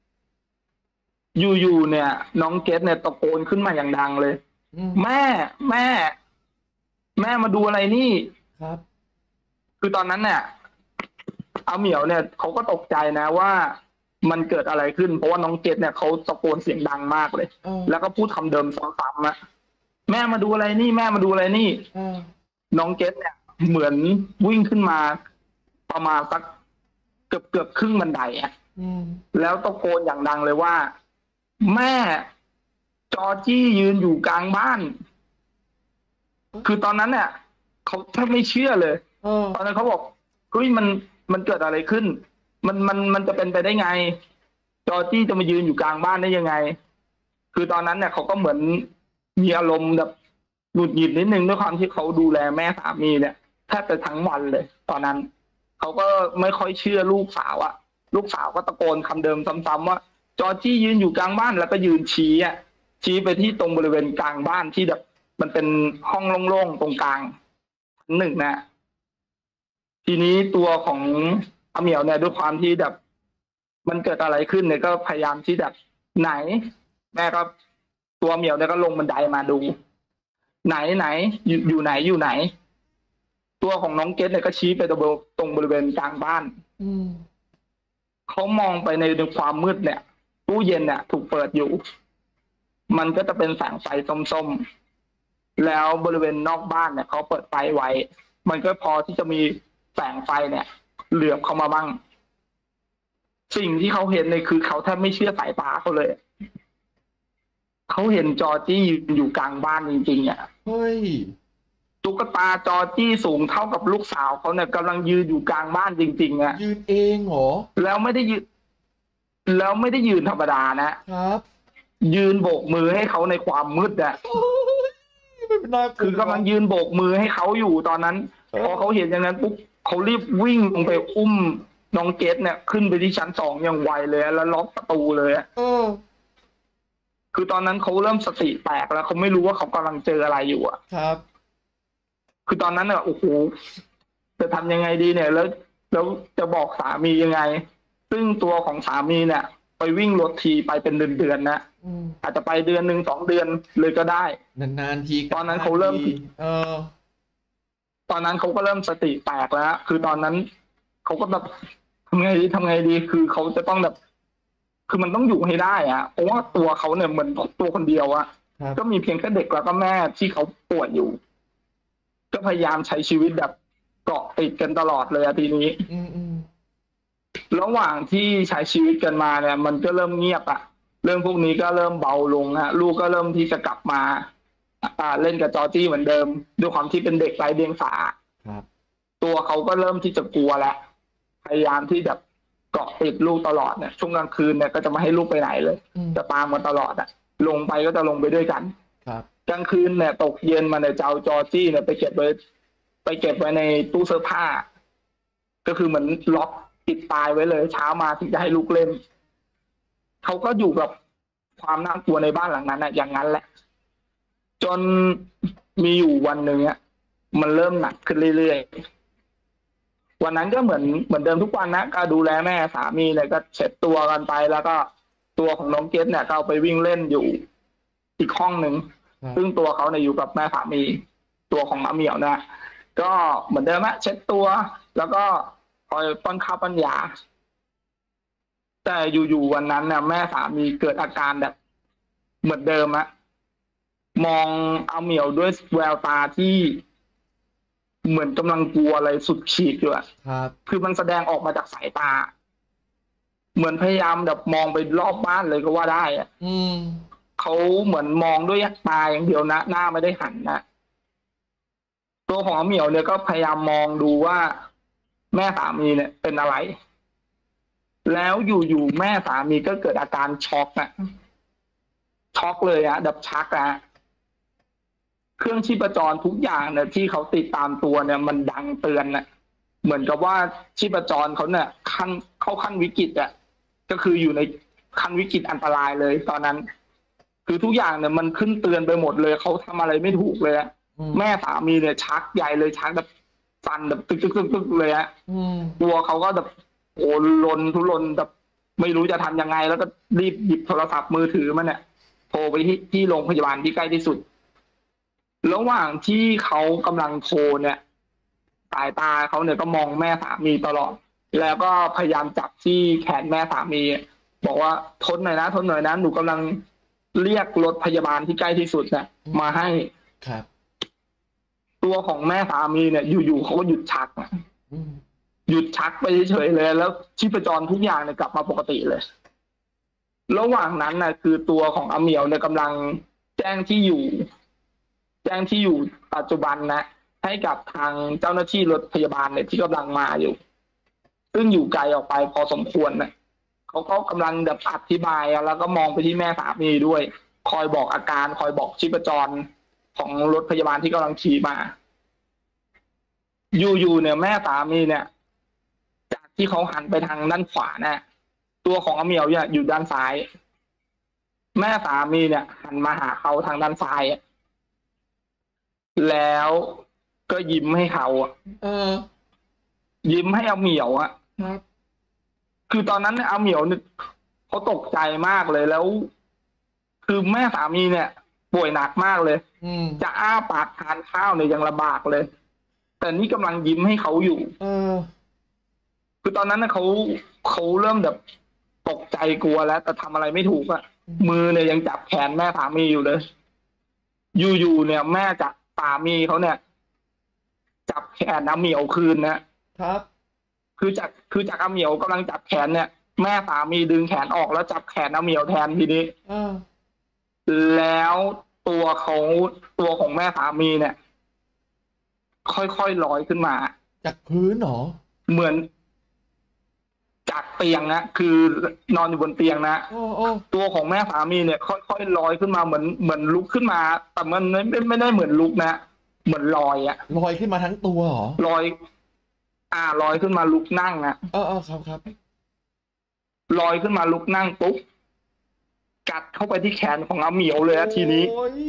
อยู่ๆเนี่ยน้องเกดเนี่ยตะโกนขึ้นมาอย่างดังเลยแม่แม่แม่มาดูอะไรนี่ครับคือตอนนั้นเนี่ยอาเหมียวเนี่ยเขาก็ตกใจนะว่ามันเกิดอะไรขึ้นเพราะว่าน้องเกดเนี่ยเขาตะโกนเสียงดังมากเลยแล้วก็พูดคำเดิมซ้ำๆอะแม่มาดูอะไรนี่แม่มาดูอะไรนี่น้องเกดเนี่ยเหมือนวิ่งขึ้นมาประมาณสักเกือบครึ่งบันไดอ่ะแล้วตะโกนอย่างดังเลยว่าแม่จอร์จี้ยืนอยู่กลางบ้านคือตอนนั้นเนี่ยเขาแทบไม่เชื่อเลยตอนนั้นเขาบอกเฮ้ยมันเกิดอะไรขึ้นมันจะเป็นไปได้ไงจอร์จี้จะมายืนอยู่กลางบ้านได้ยังไงคือตอนนั้นเนี่ยเขาก็เหมือนมีอารมณ์แบบหงุดหงิดนิดนึงด้วยความที่เขาดูแลแม่สามีเนี่ยแทบจะทั้งวันเลยตอนนั้นเขาก็ไม่ค่อยเชื่อลูกสาวอะลูกสาวก็ตะโกนคำเดิมซ้ำๆว่าจอร์จี้ยืนอยู่กลางบ้านแล้วก็ยืนชี้ไปที่ตรงบริเวณกลางบ้านที่แบบมันเป็นห้องโล่งๆตรงกลางชั้นหนึ่งนะทีนี้ตัวของอาเหมียวเนี่ยด้วยความที่แบบมันเกิดอะไรขึ้นเนี่ยก็พยายามที่แบบไหนแม่ก็ตัวเหมียวเนี่ยก็ลงบันไดมาดูไหนอยู่ไหนตัวของน้องเกดเนี่ยก็ชี้ไปตรงบริเวณกลางบ้านเขามองไปในความมืดเนี่ยตู้เย็นเนี่ยถูกเปิดอยู่มันก็จะเป็นแสงไฟส้มๆแล้วบริเวณนอกบ้านเนี่ยเขาเปิดไฟไว้มันก็พอที่จะมีแสงไฟเนี่ยเหลือบเข้ามาบ้างสิ่งที่เขาเห็นเนี่ยคือเขาแทบไม่เชื่อสายตาเขาเลยเขาเห็นจอร์จี้อยู่กลางบ้านจริงๆอ่ะเฮ้ยตุ๊กตาจอร์จี้สูงเท่ากับลูกสาวเขาเนี่ยกำลังยืนอยู่กลางบ้านจริงๆอ่ะยืนเองเหรอแล้วไม่ได้ยืนธรรมดานะครับยืนโบกมือให้เขาในความมืดอ่ะคือกำลังยืนโบกมือให้เขาอยู่ตอนนั้นพอเขาเห็นอย่างนั้นปุ๊บเขารีบวิ่งลงไปอุ้มน้องเกดเนี่ยขึ้นไปที่ชั้น2อย่างไวเลยแล้วล็อกประตูเลยอ่ะคือตอนนั้นเขาเริ่มสติแตกแล้วเขาไม่รู้ว่าเขากำลังเจออะไรอยู่อ่ะครับคือตอนนั้นอ่ะโอ้โหจะทำยังไงดีเนี่ยแล้วจะบอกสามียังไงซึ่งตัวของสามีเนี่ยไปวิ่งรถทีไปเป็นเดือนนะอาจจะไปเดือน1 2 เดือนเลยก็ได้นานๆทีตอนนั้นเขาเริ่มตอนนั้นเขาก็เริ่มสติแตกแล้วคือตอนนั้นเขาก็แบบทำไงดีคือเขาจะต้องแบบคือมันต้องอยู่ให้ได้อะเพราะว่าตัวเขาเนี่ยเหมือนตัวคนเดียวอะก็มีเพียงแค่เด็กแล้วก็แม่ที่เขาป่วยอยู่ก็พยายามใช้ชีวิตแบบเกาะติดกันตลอดเลยทีนี้ระหว่างที่ใช้ชีวิตกันมาเนี่ยมันก็เริ่มเงียบอะเรื่องพวกนี้ก็เริ่มเบาลงฮะลูกก็เริ่มที่จะกลับมาเล่นกับจอร์จี้เหมือนเดิมด้วยความที่เป็นเด็กไร้เดียงสาตัวเขาก็เริ่มที่จะกลัวแล้วพยายามที่แบบเกาะติดลูกตลอดเนี่ยช่วงกลางคืนเนี่ยก็จะไม่ให้ลูกไปไหนเลยจะตามมาตลอดอะลงไปก็จะลงไปด้วยกันกลางคืนเนี่ยตกเย็นมาเนี่ยจะเอาจอร์จี้เนี่ยไปเก็บไว้ในตู้เสื้อผ้าก็คือเหมือนล็อกปิดตายไว้เลยเช้ามาถึงจะให้ลูกเล่นเขาก็อยู่กับความน่ากลัวในบ้านหลังนั้นน่ะอย่างนั้นแหละจนมีอยู่วันหนึ่งอ่ะมันเริ่มหนักขึ้นเรื่อยๆวันนั้นก็เหมือนเดิมทุกวันนะก็ดูแลแม่สามีเนี่ยก็เช็ดตัวกันไปแล้วก็ตัวของน้องเกดเนี่ยก็เอาไปวิ่งเล่นอยู่อีกห้องหนึ่งซึ่งตัวเขาเนี่ยอยู่กับแม่สามีตัวของอาเหมียวนะก็เหมือนเดิมอะเช็ดตัวแล้วก็คอยป้อนข้าวป้อนยาแต่อยู่ๆวันนั้นเนี่ยแม่สามีเกิดอาการแบบเหมือนเดิมอะมองอาเหมียวด้วยแววตาที่เหมือนกำลังกลัวอะไรสุดขีดอยู่อะคือมันแสดงออกมาจากสายตาเหมือนพยายามแบบมองไปรอบบ้านเลยก็ว่าได้อะเขาเหมือนมองด้วยตาอย่างเดียวนะหน้าไม่ได้หันนะตัวของอาเหมียวเนี่ยก็พยายามมองดูว่าแม่สามีเนี่ยเป็นอะไรแล้วอยู่ๆแม่สามีก็เกิดอาการช็อกนะช็อกเลยอะดับชักอะเครื่องชีพจรทุกอย่างเนี่ยที่เขาติดตามตัวเนี่ยมันดังเตือนนะเหมือนกับว่าชีพจรเขาเนี่ยเข้าขั้นวิกฤตอ่ะก็คืออยู่ในขั้นวิกฤตอันตรายเลยตอนนั้น คือทุกอย่างเนี่ยมันขึ้นเตือนไปหมดเลยเขาทำอะไรไม่ถูกเลยอะแม่สามีเนี่ยชักใหญ่เลยชักแบบสั่นแบบตึกเลยฮะตัวเขาก็แบบโอ้ลนทุรนแบบไม่รู้จะทำยังไง แล้วก็รีบหยิบโทรศัพท์มือถือมันเนี่ยโทรไปที่โรงพยาบาลที่ใกล้ที่สุดระหว่างที่เขากำลังโทรเนี่ยสายตาเขาเนี่ยก็มองแม่สามีตลอดแล้วก็พยายามจับที่แขนแม่สามีบอกว่าทนหน่อยนะทนหน่อยนะหนูกำลังเรียกรถพยาบาลที่ใกล้ที่สุดเนี่ยมาให้ครับตัวของแม่สามีเนี่ยอยู่ๆเขาก็หยุดชักหยุดชักไปเฉยๆเลยแล้วชีพจรทุกอย่างเนี่ยกลับมาปกติเลยระหว่างนั้นน่ะคือตัวของอาเหมียวเนี่ยกำลังแจ้งที่อยู่ปัจจุบันนะให้กับทางเจ้าหน้าที่รถพยาบาลเนี่ยที่กำลังมาอยู่ซึ่งอยู่ไกลออกไปพอสมควรนะเขาก็กำลังแบบอธิบายแล้วก็มองไปที่แม่สามีด้วยคอยบอกอาการคอยบอกชีพจรของรถพยาบาลที่กำลังขี่มาอยู่เนี่ยแม่สามีเนี่ยจากที่เขาหันไปทางด้านขวานะตัวของอาเหมียวเนี่ยอยู่ด้านซ้ายแม่สามีเนี่ยหันมาหาเขาทางด้านซ้ายแล้วก็ยิ้มให้เขายิ้มให้อาเหมียวอะคือตอนนั้นอาเหมียวเนี่ยเขาตกใจมากเลยแล้วคือแม่สามีเนี่ยป่วยหนักมากเลยจะอ้าปากทานข้าวเนี่ยยังลำบากเลยแต่นี่กำลังยิ้มให้เขาอยู่คือตอนนั้นเขาเริ่มแบบตกใจกลัวแล้วแต่ทำอะไรไม่ถูกอะมือเนี่ยยังจับแขนแม่สามีอยู่เลยอยู่เนี่ยแม่จากสามีเขาเนี่ยจับแขนอาเหมียวคืนนะครับคือจากอาเหมียวกำลังจับแขนเนี่ยแม่สามีดึงแขนออกแล้วจับแขนอาเหมียวแทนทีนี้แล้วตัวของแม่สามีเนี่ยค่อยๆลอยขึ้นมาจากพื้นหรอเหมือนจากเตียงนะคือนอนอยู่บนเตียงนะตัวของแม่สามีเนี่ยค่อยๆลอยขึ้นมาเหมือนลุกขึ้นมาแต่มันไม่ได้เหมือนลุกนะเหมือนลอยอะลอยขึ้นมาทั้งตัวหรอลอยขึ้นมาลุกนั่งนะครับลอยขึ้นมาลุกนั่งปุ๊บกัดเข้าไปที่แขนของอาเหมียวเลยทีนี้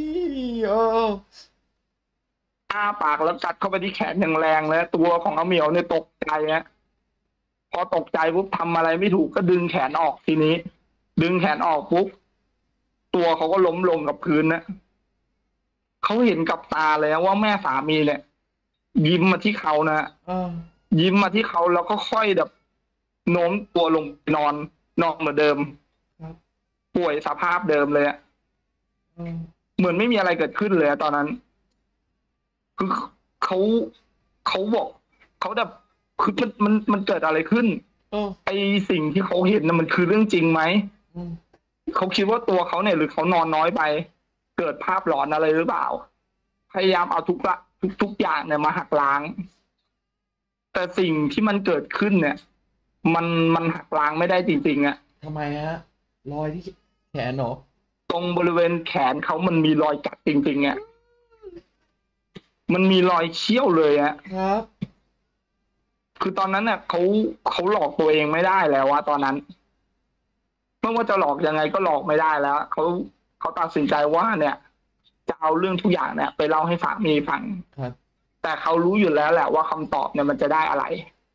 อ้าปากแล้วกัดเข้าไปที่แขนอย่างแรงเลยตัวของอาเหมียวเนี่ยตกใจนะพอตกใจปุ๊บทำอะไรไม่ถูกก็ดึงแขนออกทีนี้ดึงแขนออกปุ๊บตัวเขาก็ล้มลงกับพื้นนะเขาเห็นกับตาเลยว่าแม่สามีเนี่ยยิ้มมาที่เขานะยิ้มมาที่เขาแล้วก็ค่อยแบบโน้มตัวลงนอนเหมือนเดิมป่วยสภาพเดิมเลยอะเหมือนไม่มีอะไรเกิดขึ้นเลยตอนนั้นคือเขาบอกเขาแบบคือมันเกิดอะไรขึ้นไอสิ่งที่เขาเห็นน่ะมันคือเรื่องจริงไหมเขาคิดว่าตัวเขาเนี่ยหรือเขานอนน้อยไปเกิดภาพหลอนอะไรหรือเปล่าพยายามเอาทุกอย่างเนี่ยมาหักล้างแต่สิ่งที่มันเกิดขึ้นเนี่ยมันหักล้างไม่ได้จริงๆอะทำไมฮะรอยที่แขนเหรอตรงบริเวณแขนเขามันมีรอยกัดจริงๆอะมันมีรอยเขี้ยวเลยอะครับคือตอนนั้นเนี่ยเขาหลอกตัวเองไม่ได้แล้วว่าตอนนั้นไม่ว่าจะหลอกยังไงก็หลอกไม่ได้แล้วเขาตัดสินใจว่าเนี่ยจะเอาเรื่องทุกอย่างเนี่ยไปเล่าให้สามีฟังครับแต่เขารู้อยู่แล้วแหละว่าคำตอบเนี่ยมันจะได้อะไร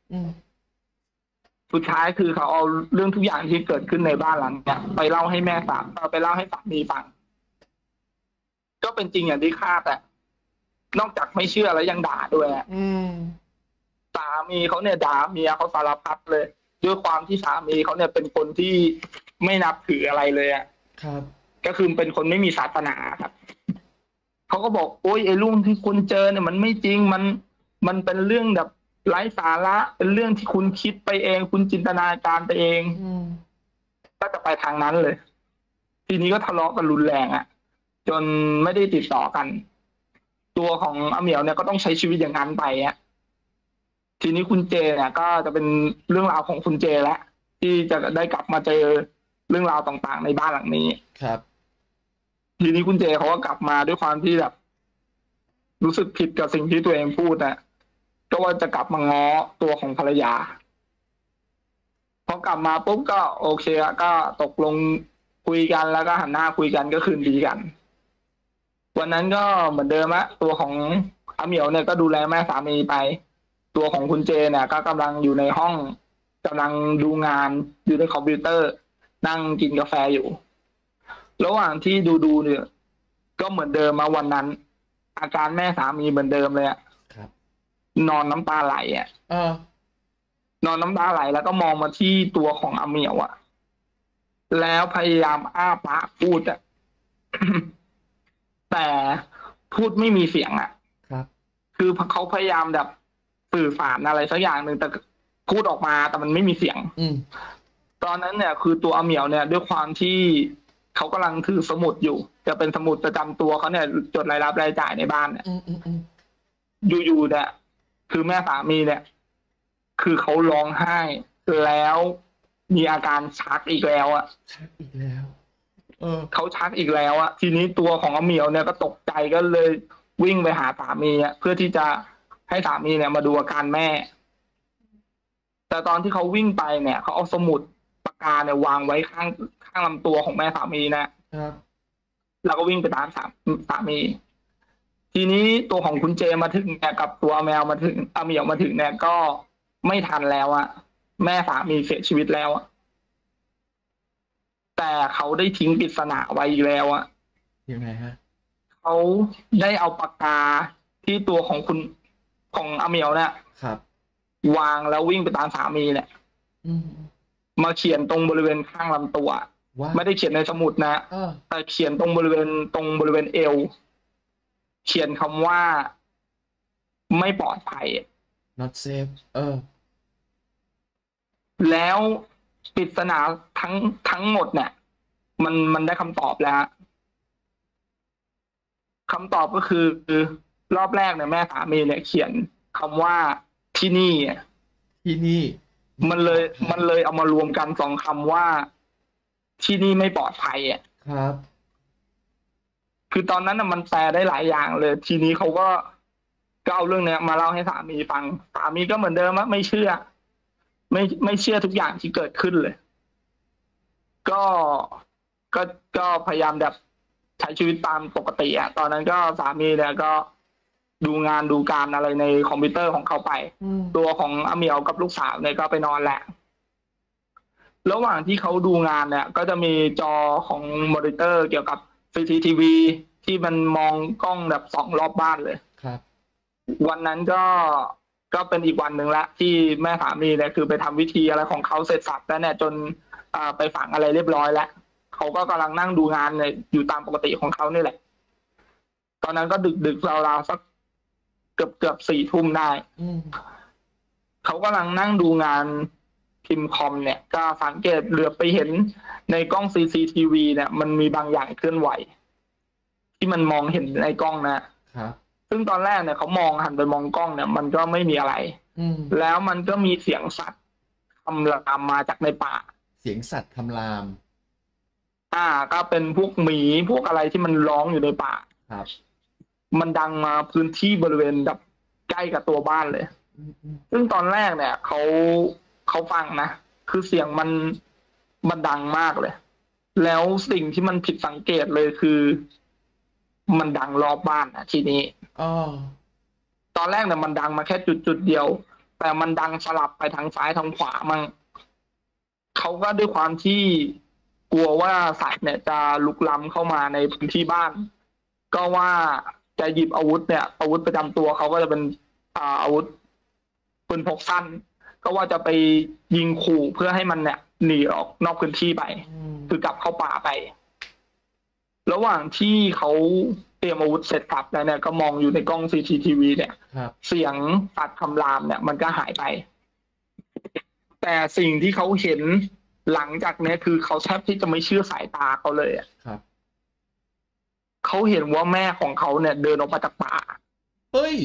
สุดท้ายคือเขาเอาเรื่องทุกอย่างที่เกิดขึ้นในบ้านหลังเนี่ยไปเล่าให้ไปเล่าให้สามีฟังก็เป็นจริงอย่างที่คาดแต่นอกจากไม่เชื่อแล้วยังด่าด้วยสามีเขาเนี่ยด่าเมียเขาสารพัดเลยด้วยความที่สามีเขาเนี่ยเป็นคนที่ไม่นับถืออะไรเลยอ่ะครับก็คือเป็นคนไม่มีศาสนาครับเขาก็บอกโอ้ยไอ้ลุงที่คุณเจอเนี่ยมันไม่จริงมันเป็นเรื่องแบบไร้สาระเป็นเรื่องที่คุณคิดไปเองคุณจินตนาการไปเองก็จะไปทางนั้นเลยทีนี้ก็ทะเลาะกันรุนแรงอ่ะจนไม่ได้ติดต่อกันตัวของอาเหมียวเนี่ยก็ต้องใช้ชีวิตอย่างนั้นไปอ่ะทีนี้คุณเจเนี่ยก็จะเป็นเรื่องราวของคุณเจแล้วที่จะได้กลับมาเจอเรื่องราวต่างๆในบ้านหลังนี้ครับทีนี้คุณเจเขาก็กลับมาด้วยความที่แบบรู้สึกผิดกับสิ่งที่ตัวเองพูดนะก็ว่าจะกลับมาง้อตัวของภรรยาพอกลับมาปุ๊บก็โอเคอะก็ตกลงคุยกันแล้วก็หันหน้าคุยกันก็คืนดีกันวันนั้นก็เหมือนเดิมอะตัวของอาเหมียวเนี่ยก็ดูแลแม่สามีไปตัวของคุณเจเนี่ยก็กำลังอยู่ในห้องกำลังดูงานอยู่ในคอมพิวเตอร์นั่งกินกาแฟอยู่ระหว่างที่ดูเนี่ยก็เหมือนเดิมมาวันนั้นอาการแม่สามีเหมือนเดิมเลยอะครับนอนน้ำตาไหลอะเออนอนน้ำตาไหลแล้วก็มองมาที่ตัวของอาเหมียวอะแล้วพยายามอ้าปากพูดอะ แต่พูดไม่มีเสียงอะครับคือเขาพยายามแบบสื่อสารอะไรสักอย่างหนึ่งแต่พูดออกมาแต่มันไม่มีเสียงตอนนั้นเนี่ยคือตัวอาเหมียวเนี่ยด้วยความที่เขากำลังถือสมุดอยู่จะเป็นสมุดประจำตัวเขาเนี่ยจดรายรับรายจ่ายในบ้านเนี่ยอยู่ๆเนี่ยคือแม่สามีเนี่ยคือเขาร้องไห้แล้วมีอาการชักอีกแล้วอะชักอีกแล้วเขาชักอีกแล้วอะทีนี้ตัวของอาเหมียวเนี่ยก็ตกใจก็เลยวิ่งไปหาสามีเพื่อที่จะให้สามีเนี่ยมาดูอาการแม่ แต่ตอนที่เขาวิ่งไปเนี่ยเขาเอาสมุดปากกาเนี่ยวางไว้ข้างลำตัวของแม่สามีนะครับแล้วก็วิ่งไปตามสามี ทีนี้ตัวของคุณเจมาถึงเนี่ยกับตัวแมวมาถึงอาเหมียวมาถึงเนี่ยก็ไม่ทันแล้วอะแม่สามีเสียชีวิตแล้วอะแต่เขาได้ทิ้งปริศนาไว้อีกแล้วอะยังไงฮะเขาได้เอาปากกาที่ตัวของคุณของอาเหมียวเนี่ยครับวางแล้ววิ่งไปตามสามีเนี่ยมาเขียนตรงบริเวณข้างลำตัวไม่ได้เขียนในสมุดนะแต่เขียนตรงบริเวณเอวเขียนคำว่าไม่ปลอดภัย not safe แล้วปริศนาทั้งหมดเนี่ยมันได้คำตอบแล้วคำตอบก็คือรอบแรกเนี่ยแม่สามีเนี่ยเขียนคำว่าที่นี่มันเลยเอามารวมกันสองคำว่าที่นี่ไม่ปลอดภัยครับคือตอนนั้นมันแปลได้หลายอย่างเลยทีนี้เขาก็เอาเรื่องเนี้ยมาเล่าให้สามีฟังสามีก็เหมือนเดิมไม่เชื่อไม่เชื่อทุกอย่างที่เกิดขึ้นเลยก็พยายามแบบใช้ชีวิตตามปกติตอนนั้นก็สามีเนี่ยก็ดูงานดูการอะไรในคอมพิวเตอร์ของเขาไปตัวของอาเหมียวกับลูกสาวเนี่ยก็ไปนอนแหละระหว่างที่เขาดูงานเนี่ยก็จะมีจอของมอนิเตอร์เกี่ยวกับ CCTV ที่มันมองกล้องแบบส่องรอบบ้านเลยครับวันนั้นก็เป็นอีกวันหนึ่งละที่แม่สามีเนี่ยคือไปทำวิธีอะไรของเขาเสร็จสับแล้วเนี่ยจนไปฝังอะไรเรียบร้อยแล้วเขาก็กำลังนั่งดูงานเนี่ยอยู่ตามปกติของเขานี่แหละตอนนั้นก็ดึกราวๆสักเกือบ4 ทุ่มได้เขากำลังนั่งดูงานพิมพ์คอมเนี่ยก็สังเกตเหลือบไปเห็นในกล้อง CCTV เนี่ยมันมีบางอย่างเคลื่อนไหวที่มันมองเห็นในกล้องนะครับซึ่งตอนแรกเนี่ยเขามองหันไปมองกล้องเนี่ยมันก็ไม่มีอะไรแล้วมันก็มีเสียงสัตว์คำรามมาจากในป่าเสียงสัตว์คำรามก็เป็นพวกหมีพวกอะไรที่มันร้องอยู่ในป่าครับมันดังมาพื้นที่บริเวณแบบใกล้กับตัวบ้านเลยซึ่งตอนแรกเนี่ยเขาฟังนะคือเสียงมันดังมากเลยแล้วสิ่งที่มันผิดสังเกตเลยคือมันดังรอบบ้านทีนี้ตอนแรกเนี่ยมันดังมาแค่จุดเดียวแต่มันดังสลับไปทางซ้ายทางขวามั่งเขาก็ด้วยความที่กลัวว่าสัตว์เนี่ยจะลุกล้ำเข้ามาในพื้นที่บ้านก็ว่าจะหยิบอาวุธเนี่ยอาวุธประจำตัวเขาก็จะเป็นอาวุธปืนพกสั้นก็ว่าจะไปยิงขู่เพื่อให้มันเนี่ยหนีออกนอกพื้นที่ไปคือกลับเข้าป่าไประหว่างที่เขาเตรียมอาวุธเสร็จกลับแล้วเนี่ยก็มองอยู่ในกล้อง CCTV เนี่ยเสียงสัตว์คำรามเนี่ยมันก็หายไปแต่สิ่งที่เขาเห็นหลังจากนี้คือเขาแทบที่จะไม่เชื่อสายตาเขาเลยครับเขาเห็นว่าแม่ของเขาเนี่ยเดินออกมาจากป่าเฮ้ย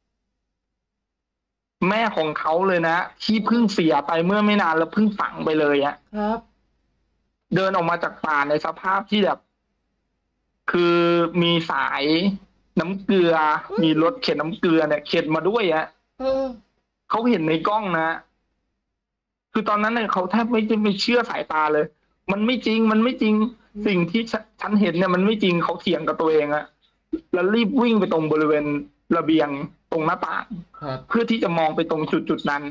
แม่ของเขาเลยนะที่เพิ่งเสียไปเมื่อไม่นานแล้วเพิ่งฝังไปเลยครับเดินออกมาจากป่าในสภาพที่แบบคือมีสายน้ำเกลือมีรถเข็นน้ำเกลือเนี่ยเข็นมาด้วยเออเขาเห็นในกล้องนะคือตอนนั้นเนี่ยเขาแทบไม่จะไม่เชื่อสายตาเลยมันไม่จริงมันไม่จริงสิ่งที่ฉันเห็นเนี่ยมันไม่จริงเขาเถียงกับตัวเองอะแล้วรีบวิ่งไปตรงบริเวณระเบียงตรงหน้าต่างครับเพื่อที่จะมองไปตรงจุดนั้น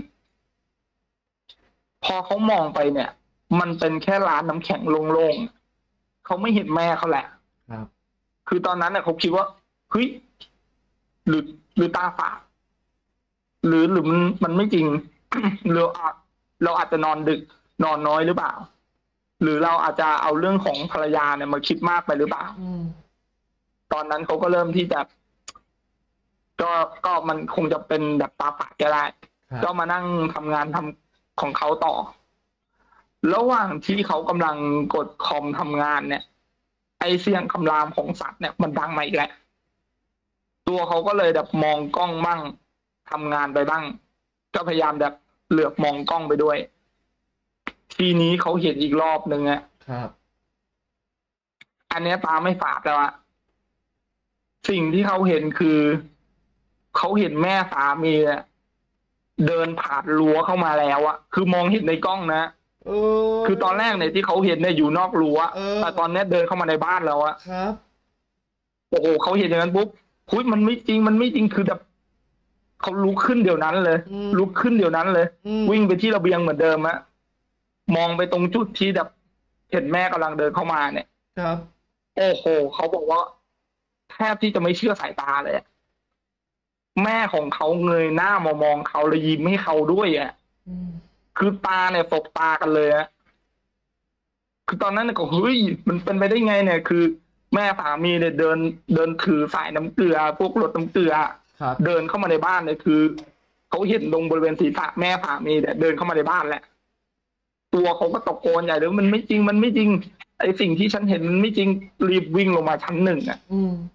พอเขามองไปเนี่ยมันเป็นแค่ร้านน้ำแข็งโล่งๆเขาไม่เห็นแม่เขาแหละครับคือตอนนั้นเนี่ยเขาคิดว่าเฮ้ยหรือหรือตาฝาดหรือมันไม่จริง หรือเราอาจจะนอนดึกนอนน้อยหรือเปล่าหรือเราอาจจะเอาเรื่องของภรรยาเนี่ยมาคิดมากไปหรือเปล่าตอนนั้นเขาก็เริ่มที่จะก็มันคงจะเป็นแบบตาฝาดก็ได้ก็มานั่งทำงานทำของเขาต่อระหว่างที่เขากำลังกดคอมทำงานเนี่ยไอเสียงคำรามของสัตว์เนี่ยมันดังมาอีกแล้วตัวเขาก็เลยแบบมองกล้องบ้างทำงานไปบ้างก็พยายามแบบเหลือบมองกล้องไปด้วยทีนี้เขาเห็นอีกรอบหนึ่งอะครับอันนี้ตาไม่ฝาดแล้วอะสิ่งที่เขาเห็นคือเขาเห็นแม่สามีเนี่ยเดินผ่านรั้วเข้ามาแล้วอะคือมองเห็นในกล้องนะคือตอนแรกเนี่ยที่เขาเห็นเนี่ยอยู่นอกรั้วแต่ตอนนี้เดินเข้ามาในบ้านแล้วอะครับโอ้โหเขาเห็นอย่างนั้นปุ๊บคุยมันไม่จริงมันไม่จริงคือแบบเขาลุกขึ้นเดี๋ยวนั้นเลยลุกขึ้นเดี๋ยวนั้นเลยวิ่งไปที่ระเบียงเหมือนเดิมอะมองไปตรงจุดที่แบบเห็นแม่กำลังเดินเข้ามาเนี่ยครับโอ้โหเขาบอกว่าแทบที่จะไม่เชื่อสายตาเลยแม่ของเขาเงยหน้ามามองเขาเลยยิ้มให้เขาด้วยอ่ะคือตาเนี่ยสบตากันเลยอะคือตอนนั้นก็เฮ้ยมันเป็นไปได้ไงเนี่ยคือแม่สามีเนี่ยเดินถือสายน้ำเกลือพวกรถน้ำเกลือเดินเข้ามาในบ้านเนี่ยคือเขาเห็นตรงบริเวณศีรษะแม่สามีเนี่ยเดินเข้ามาในบ้านแหละตัวเขาก็ตะโกนใหญ่เลยมันไม่จริงมันไม่จริงไอ้สิ่งที่ฉันเห็นมันไม่จริงรีบวิ่งลงมาชั้น 1อ่ะ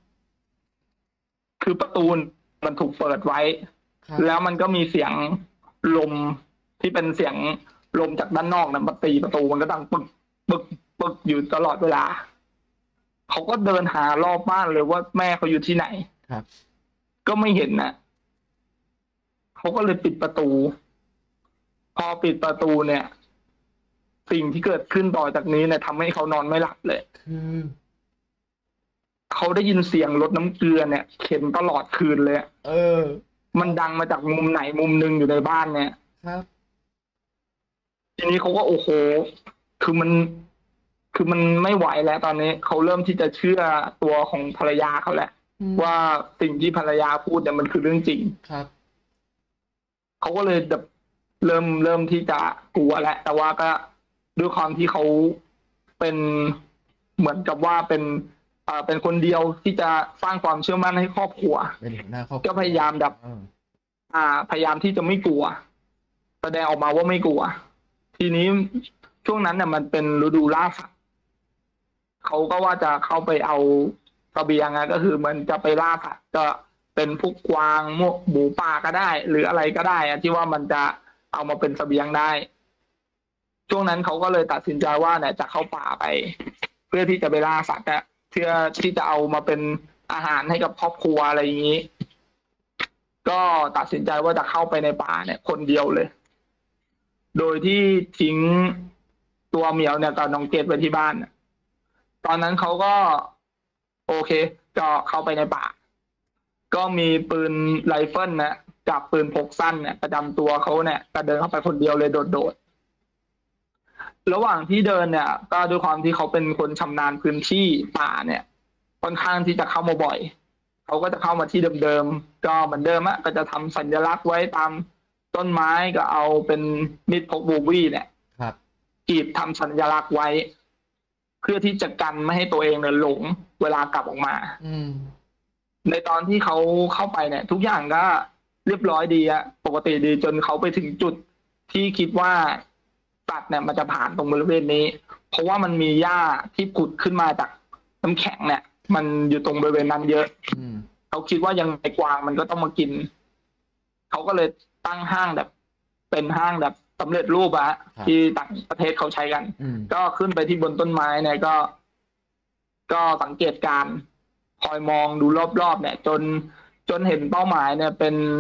คือประตูมันถูกเปิดไว้แล้วมันก็มีเสียงลมที่เป็นเสียงลมจากด้านนอกนะมาตีประตูมันก็ดังปึกปึกปึกอยู่ตลอดเวลาเขาก็เดินหารอบบ้านเลยว่าแม่เขาอยู่ที่ไหนครับก็ไม่เห็นนะเขาก็เลยปิดประตูพอปิดประตูเนี่ยสิ่งที่เกิดขึ้นต่อจากนี้เนี่ยทำให้เขานอนไม่หลับเลยคือเขาได้ยินเสียงรถน้ำเกลือเนี่ยเข็นตลอดคืนเลยมันดังมาจากมุมไหนมุมหนึ่งอยู่ในบ้านเนี่ยครับทีนี้เขาก็โอ้โหคือมันไม่ไหวแล้วตอนนี้เขาเริ่มที่จะเชื่อตัวของภรรยาเขาแหละว่าสิ่งที่ภรรยาพูดเนี่ยมันคือเรื่องจริงครับเขาก็เลยแบบเริ่มที่จะกลัวแล้วแต่ว่าก็ด้วยความที่เขาเป็นเหมือนกับว่าเป็นคนเดียวที่จะสร้างความเชื่อมั่นให้ครอบครัวเป็นหัวหน้าครอบครัวก็พยายามแบบพยายามที่จะไม่กลัวแสดงออกมาว่าไม่กลัวทีนี้ช่วงนั้นเนี่ยมันเป็นฤดูล่าสัตว์เขาก็ว่าจะเข้าไปเอาเสบียงก็คือมันจะไปล่าสัตว์ก็เป็นพวกกวางหมูป่าก็ได้หรืออะไรก็ได้ที่ว่ามันจะเอามาเป็นเสบียงได้ช่วงนั้นเขาก็เลยตัดสินใจว่าเนี่ยจะเข้าป่าไปเพื่อที่จะไปล่าสัตว์เพื่อที่จะเอามาเป็นอาหารให้กับครอบครัวอะไรอย่างนี้ก็ตัดสินใจว่าจะเข้าไปในป่าเนี่ยคนเดียวเลย โดยที่ทิ้งตัวเหมียวเนี่ยกับน้องเกดไว้ที่บ้านตอนนั้นเขาก็โอเคก็เข้าไปในป่าก็มีปืนไรเฟิลนะกับปืนพกสั้นเนี่ยประจำตัวเขาเนี่ยก็เดินเข้าไปคนเดียวเลยโดดระหว่างที่เดินเนี่ยก็ด้วยความที่เขาเป็นคนชำนาญพื้นที่ป่าเนี่ยค่อนข้างที่จะเข้ามาบ่อยเขาก็จะเข้ามาที่เดิมๆก็เหมือนเดิมก็จะทำสัญลักษณ์ไว้ตามต้นไม้ก็เอาเป็นมีดพกบูบี้เนี่ยกรีดทำสัญลักษณ์ไว้เพื่อที่จะกันไม่ให้ตัวเองเนี่ยหลงเวลากลับออกมาในตอนที่เขาเข้าไปเนี่ยทุกอย่างก็เรียบร้อยดีปกติดีจนเขาไปถึงจุดที่คิดว่าสัตว์เนี่ยมันจะผ่านตรงบริเวณนี้เพราะว่ามันมีหญ้าที่ผุดขึ้นมาจากน้ำแข็งเนี่ยมันอยู่ตรงบริเวณนั้นเยอะเขาคิดว่ายังไงกวางมันก็ต้องมากินเขาก็เลยตั้งห้างแบบเป็นห้างแบบสำเร็จรูปที่ต่างประเทศเขาใช้กันก็ขึ้นไปที่บนต้นไม้เนี่ยก็สังเกตการคอยมองดูรอบๆเนี่ยจนเห็นเป้าหมายเนี่ย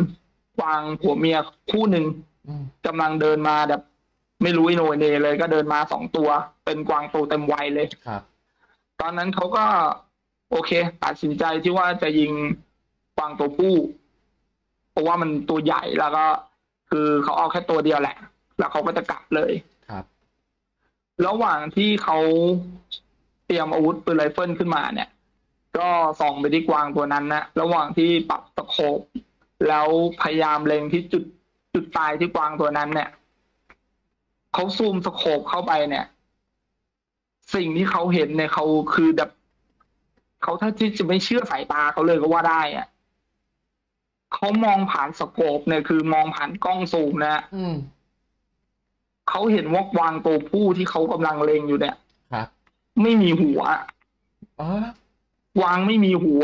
กวางผัวเมียคู่หนึ่งกำลังเดินมาแบบ ไม่รู้อิโหนเนเลยก็เดินมา2 ตัว เป็นกวางโตเต็มวัยเลยครับตอนนั้นเขาก็ โอเค ตัดสินใจที่ว่าจะยิงกวางตัวผู้เพราะว่ามันตัวใหญ่แล้วก็ คือเขาเอาแค่ตัวเดียวแหละ แล้วเขาก็จะกลับเลยครับระหว่างที่เขาเตรียมอาวุธปืนไรเฟิลขึ้นมาเนี่ย ก็ส่องไปที่กวางตัวนั้นนะระหว่างที่ปรับตะโขบแล้วพยายามเล็งที่จุดตายที่กวางตัวนั้นเนี่ยเขาซูมสโคปเข้าไปเนี่ย สิ่งที่เขาเห็นเนี่ยเขาคือแบบเขาถ้าที่จะไม่เชื่อสายตาเขาเลยก็ว่าได้อะเขามองผ่านสโคปเนี่ยคือมองผ่านกล้องซูมนะเขาเห็นว่ากวางตัวผู้ที่เขากำลังเล็งอยู่เนี่ยครับไม่มีหัวกวางไม่มีหัว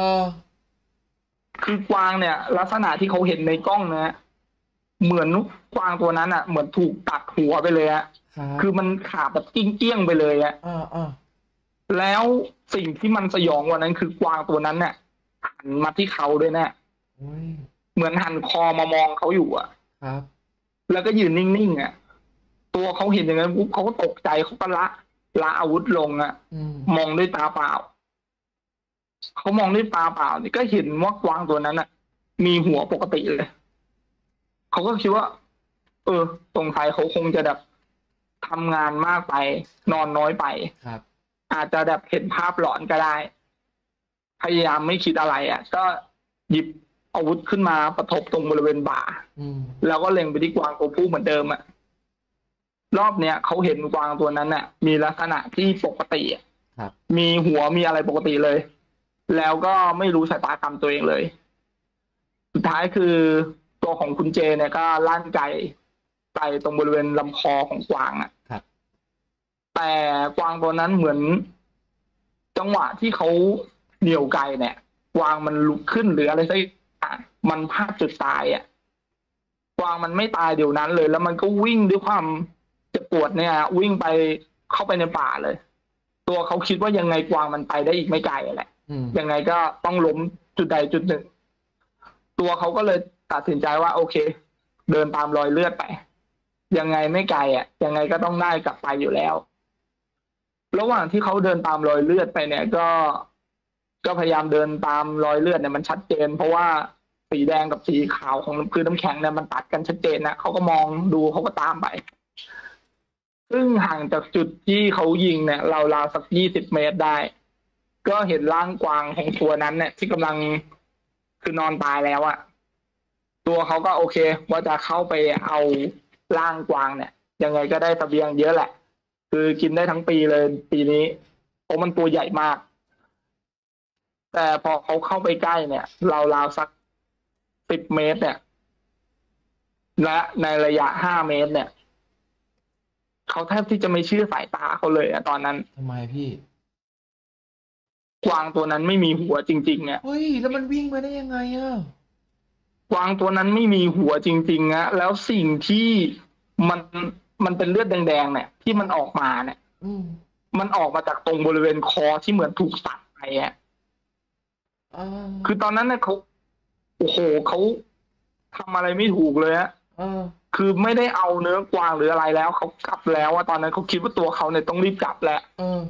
คือกวางเนี่ย ลักษณะที่เขาเห็นในกล้องนะเหมือนกวางตัวนั้นอ่ะเหมือนถูกตัดหัวไปเลยอะคือมันขาดแบบเกี้ยงไปเลยอะแล้วสิ่งที่มันสยองกว่านั้นคือกวางตัวนั้นเนี่ยหันมาที่เขาด้วยนะเหมือนหันคอมามองเขาอยู่อ่ะครับแล้วก็ยืนนิ่งๆอ่ะตัวเขาเห็นอย่างนั้นปุ๊บเขาก็ตกใจเขาก็ละอาวุธลงอ่ะมองด้วยตาเปล่าเขามองด้วยตาเปล่านี่ก็เห็นว่ากวางตัวนั้นอ่ะมีหัวปกติเลยเขาก็คิดว่าสงสัยเขาคงจะแบบทำงานมากไปนอนน้อยไปครับอาจจะแบบเห็นภาพหลอนก็ได้พยายามไม่คิดอะไรอ่ะก็หยิบอาวุธขึ้นมาประทบตรงบริเวณบ่าแล้วก็เล็งไปที่กวางตัวผู้เหมือนเดิมอ่ะรอบเนี้ยเขาเห็นกวางตัวนั้นน่ะมีลักษณะที่ปกติมีหัวมีอะไรปกติเลยแล้วก็ไม่รู้ชะตากรรมตัวเองเลยสุดท้ายคือตัวของคุณเจเนี่ยก็ลั่นไกไปตรงบริเวณลำคอของกวางอ่ะแต่กวางตัวนั้นเหมือนจังหวะที่เขาเหนี่ยวไกเนี่ยกวางมันลุกขึ้นหรืออะไรสักอย่างมันพลาดจุดตายอ่ะกวางมันไม่ตายเดี๋ยวนั้นเลยแล้วมันก็วิ่งด้วยความเจ็บปวดเนี่ยวิ่งไปเข้าไปในป่าเลยตัวเขาคิดว่ายังไงกวางมันไปได้อีกไม่ไกลแหละยังไงก็ต้องล้มจุดใดจุดหนึ่งตัวเขาก็เลยตัดสินใจว่าโอเคเดินตามรอยเลือดไปยังไงไม่ไกลอ่ะยังไงก็ต้องได้กลับไปอยู่แล้วระหว่างที่เขาเดินตามรอยเลือดไปเนี่ยก็พยายามเดินตามรอยเลือดเนี่ยมันชัดเจนเพราะว่าสีแดงกับสีขาวของพื้นน้ำแข็งเนี่ยมันตัดกันชัดเจนนะเขาก็มองดูเขาก็ตามไปซึ่งห่างจากจุดที่เขายิงเนี่ยราวๆสัก20 เมตรได้ก็เห็นร่างกวางของตัวนั้นเนี่ยที่กำลังคือนอนตายแล้วอะตัวเขาก็โอเคว่าจะเข้าไปเอาร่างกวางเนี่ยยังไงก็ได้เสบียงเยอะแหละคือกินได้ทั้งปีเลยปีนี้เพราะมันตัวใหญ่มากแต่พอเขาเข้าไปใกล้เนี่ยราวๆสัก10 เมตรเนี่ยและในระยะ5 เมตรเนี่ยเขาแทบที่จะไม่เชื่อสายตาเขาเลยอะตอนนั้นทำไมพี่กวางตัวนั้นไม่มีหัวจริงๆเนี่ยเฮ้ยแล้วมันวิ่งมาได้ยังไงอะกวางตัวนั้นไม่มีหัวจริงๆนะแล้วสิ่งที่มันเป็นเลือดแดงๆเนี่ยที่มันออกมาเนี่ยมันออกมาจากตรงบริเวณคอที่เหมือนถูกตัดไปอ่ะคือตอนนั้นเนี่ยเขาโอ้โหเขาทำอะไรไม่ถูกเลยฮะคือไม่ได้เอาเนื้อกวางหรืออะไรแล้วเขากลับแล้วว่าตอนนั้นเขาคิดว่าตัวเขาเนี่ยต้องรีบกลับแล้ว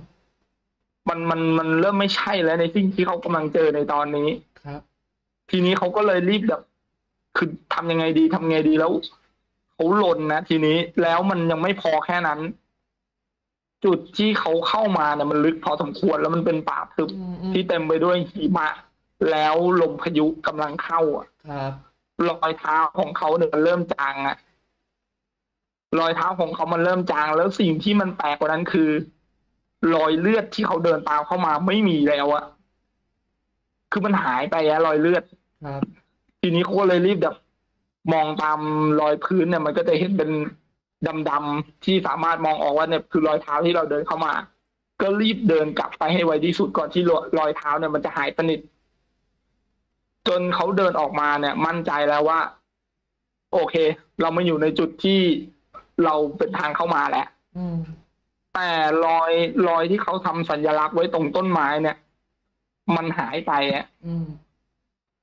มันเริ่มไม่ใช่แล้วในสิ่งที่เขากำลังเจอในตอนนี้ครับทีนี้เขาก็เลยรีบแบบคือทำยังไงดีแล้วเขาหล่นนะทีนี้แล้วมันยังไม่พอแค่นั้นจุดที่เขาเข้ามาเนี่ยมันลึกพอสมควรแล้วมันเป็นป่าทึบที่เต็มไปด้วยหิมะแล้วลมพายุกำลังเข้าอ่ะครับรอยเท้าของเขาเนี่ยมันเริ่มจางอ่ะรอยเท้าของเขามันเริ่มจางแล้วสิ่งที่มันแปลกกว่านั้นคือรอยเลือดที่เขาเดินตามเข้ามาไม่มีแล้วอะคือมันหายไปอะรอยเลือดครับทีนี้เขาก็เลยรีบแบบมองตามรอยพื้นเนี่ยมันก็จะเห็นเป็นดำๆที่สามารถมองออกว่าเนี่ยคือรอยเท้าที่เราเดินเข้ามาก็รีบเดินกลับไปให้ไวที่สุดก่อนที่รอยเท้าเนี่ยมันจะหายสนิทจนเขาเดินออกมาเนี่ยมั่นใจแล้วว่าโอเคเรามาอยู่ในจุดที่เราเป็นทางเข้ามาแล้วแต่รอยที่เขาทำสัญลักษณ์ไว้ตรงต้นไม้เนี่ยมันหายไปอ่ะ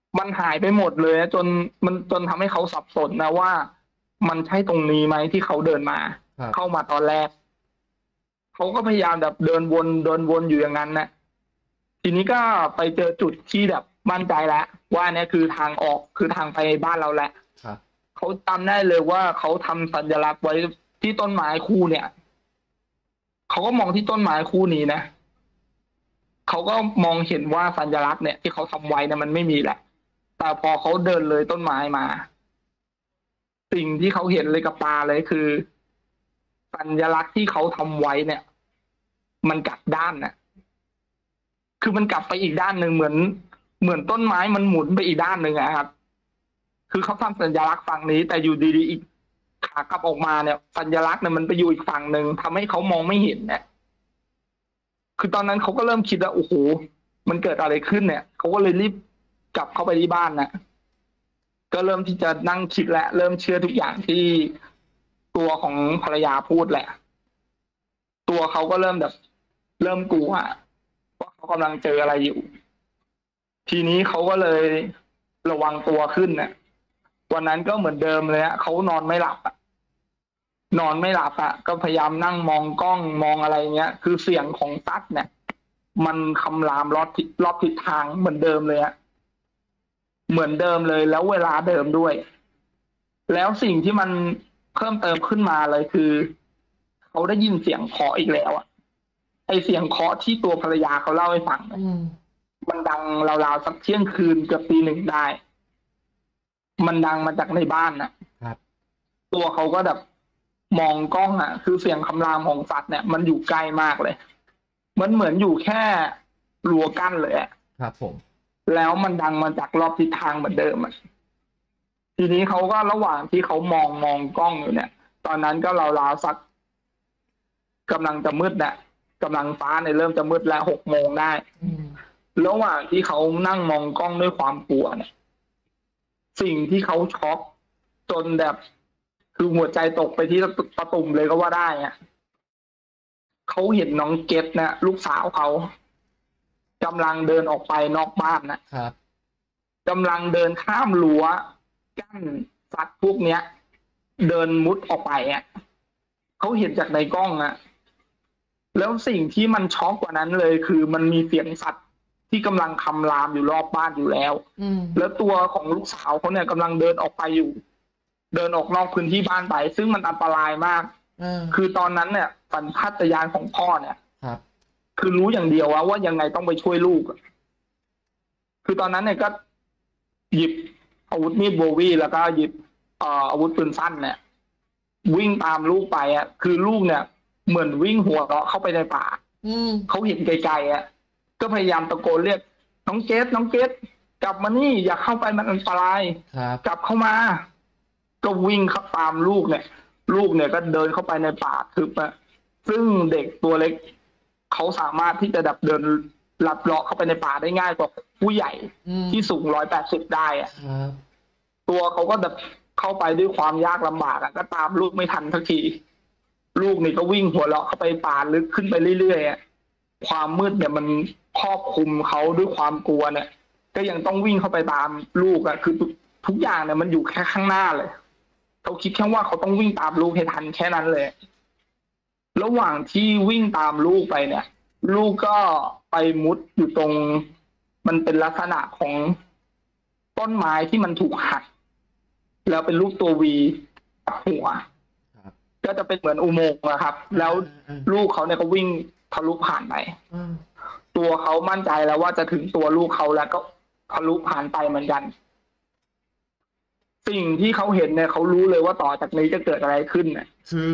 มันหายไปหมดเลยจนจนทำให้เขาสับสนนะว่ามันใช่ตรงนี้ไหมที่เขาเดินมาเข้ามาตอนแรกเขาก็พยายามแบบเดินวนอยู่อย่างนั้นนะทีนี้ก็ไปเจอจุดที่แบบมั่นใจแล้วว่าเนี่ยคือทางออกคือทางไปบ้านเราแหละเขาจำได้เลยว่าเขาทำสัญลักษณ์ไว้ที่ต้นไม้คู่เนี่ยเขาก็มองที่ต้นไม้คู่นี้นะเขาก็มองเห็นว่าสัญลักษณ์เนี่ยที่เขาทำไว้เนี่ยมันไม่มีแหละแต่พอเขาเดินเลยต้นไม้มาสิ่งที่เขาเห็นเลยกับตาเลยคือสัญลักษณ์ที่เขาทำไว้เนี่ยมันกลับด้านนะคือมันกลับไปอีกด้านหนึ่งเหมือนต้นไม้มันหมุนไปอีกด้านหนึ่งนะครับคือเขาทำสัญลักษณ์ฝั่งนี้แต่อยู่ดีๆอีกขากลับออกมาเนี่ยสัญลักษณ์เนี่ยมันไปอยู่อีกฝั่งหนึ่งทำให้เขามองไม่เห็นเนี่ยคือตอนนั้นเขาก็เริ่มคิดว่าโอ้โหมันเกิดอะไรขึ้นเนี่ยเขาก็เลยรีบกลับเข้าไปที่บ้านนะก็เริ่มที่จะนั่งคิดและเริ่มเชื่อทุกอย่างที่ตัวของภรรยาพูดแหละตัวเขาก็เริ่มแบบเริ่มกลัวว่าเขากำลังเจออะไรอยู่ทีนี้เขาก็เลยระวังตัวขึ้นนะวันนั้นก็เหมือนเดิมเลยอะเขานอนไม่หลับอะนอนไม่หลับอะก็พยายามนั่งมองกล้องมองอะไรเงี้ยคือเสียงของซัดเนี่ยมันคำรามรอบทิศทางเหมือนเดิมเลยอะเหมือนเดิมเลยแล้วเวลาเดิมด้วยแล้วสิ่งที่มันเพิ่มเติมขึ้นมาเลยคือเขาได้ยินเสียงเคาะอีกแล้วอะไอเสียงเคาะที่ตัวภรรยาเขาเล่าให้ฟังมันดังราวๆสักเที่ยงคืนเกือบตีหนึ่งได้มันดังมาจากในบ้านนะครับตัวเขาก็แบบมองกล้องคือเสียงคำรามของสัตว์เนี่ยมันอยู่ใกล้มากเลยมันเหมือนอยู่แค่รั้วกั้นเลยครับผมแล้วมันดังมาจากรอบทิศทางเหมือนเดิมทีนี้เขาก็ระหว่างที่เขามองกล้องอยู่เนี่ยตอนนั้นก็ราวๆสักกำลังจะมืดเนี่ยกำลังฟ้าเนี่ยเริ่มจะมืดแล้ว6 โมงได้ระหว่างที่เขานั่งมองกล้องด้วยความกลัวเนี่ยสิ่งที่เขาช็อกจนแบบคือหัวใจตกไปที่ตะตุ่มเลยก็ว่าได้เขาเห็นน้องเกตนะลูกสาวเขากำลังเดินออกไปนอกบ้านนะครับกำลังเดินข้ามรั้วกั้นสัตว์พวกเนี้ยเดินมุดออกไปเขาเห็นจากในกล้องแล้วสิ่งที่มันช็อกกว่านั้นเลยคือมันมีเสียงสัตว์ที่กำลังคำรามอยู่รอบบ้านอยู่แล้วแล้วตัวของลูกสาวเขาเนี่ยกำลังเดินออกไปอยู่เดินออกนอกพื้นที่บ้านไปซึ่งมันอันตรายมากคือตอนนั้นเนี่ยสัญชาตญาณของพ่อเนี่ยคือรู้อย่างเดียวว่ายังไงต้องไปช่วยลูกคือตอนนั้นเนี่ยก็หยิบอาวุธมีดโบวี่แล้วก็หยิบอาวุธปืนสั้นเนี่ยวิ่งตามลูกไปคือลูกเนี่ยเหมือนวิ่งหัวเราะเข้าไปในป่าเขาเห็นไกลๆก็พยายามตะโกนเรียกน้องเกตกลับมานี่อย่าเข้าไปมันอันตรายกลับเข้ามาก็วิ่งขับตามลูกเนี่ยก็เดินเข้าไปในป่าทึบซึ่งเด็กตัวเล็กเขาสามารถที่จะดับเดินลัดเลาะเข้าไปในป่าได้ง่ายกว่าผู้ใหญ่ที่สูง180ได้ตัวเขาก็แบบเข้าไปด้วยความยากลำบากก็ตามลูกไม่ทันสักทีลูกนี่ก็วิ่งหัวเราะเข้าไปป่าลึกขึ้นไปเรื่อยๆความมืดเนี่ยมันครอบคลุมเขาด้วยความกลัวเนี่ยก็ยังต้องวิ่งเข้าไปตามลูกคือทุกอย่างเนี่ยมันอยู่แค่ข้างหน้าเลยเขาคิดแค่ว่าเขาต้องวิ่งตามลูกให้ทันแค่นั้นเลยระหว่างที่วิ่งตามลูกไปเนี่ยลูกก็ไปมุดอยู่ตรงมันเป็นลักษณะของต้นไม้ที่มันถูกหักแล้วเป็นรูปตัววีกับหัวก็จะเป็นเหมือนอุโมงค์นะครับแล้วลูกเขาเนี่ยก็วิ่งทะลุผ่านไปตัวเขามั่นใจแล้วว่าจะถึงตัวลูกเขาแล้วก็ทะลุผ่านไปเหมือนกันสิ่งที่เขาเห็นเนี่ยเขารู้เลยว่าต่อจากนี้จะเกิดอะไรขึ้นคือ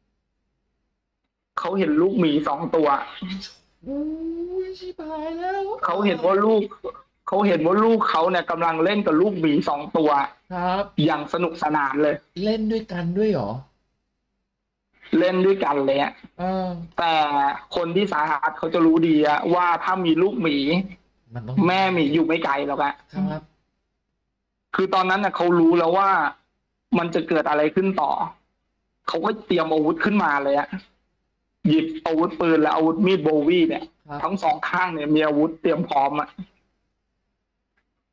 เขาเห็นลูกหมี2 ตัวชิบหายแล้วเขาเห็นว่าลูกเขาเนี่ยกำลังเล่นกับลูกหมี2 ตัวครับอย่างสนุกสนานเลยเล่นด้วยกันด้วยหรอเล่นด้วยกันเลยแต่คนที่สาหัสเขาจะรู้ดีว่าถ้ามีลูกหมีแม่หมีอยู่ไม่ไกลหรอกครับคือตอนนั้นเขารู้แล้วว่ามันจะเกิดอะไรขึ้นต่อเขาก็เตรียมอาวุธขึ้นมาเลยหยิบอาวุธปืนและอาวุธมีดโบวี่เนี่ยทั้ง2 ข้างเนี่ยมีอาวุธเตรียมพร้อม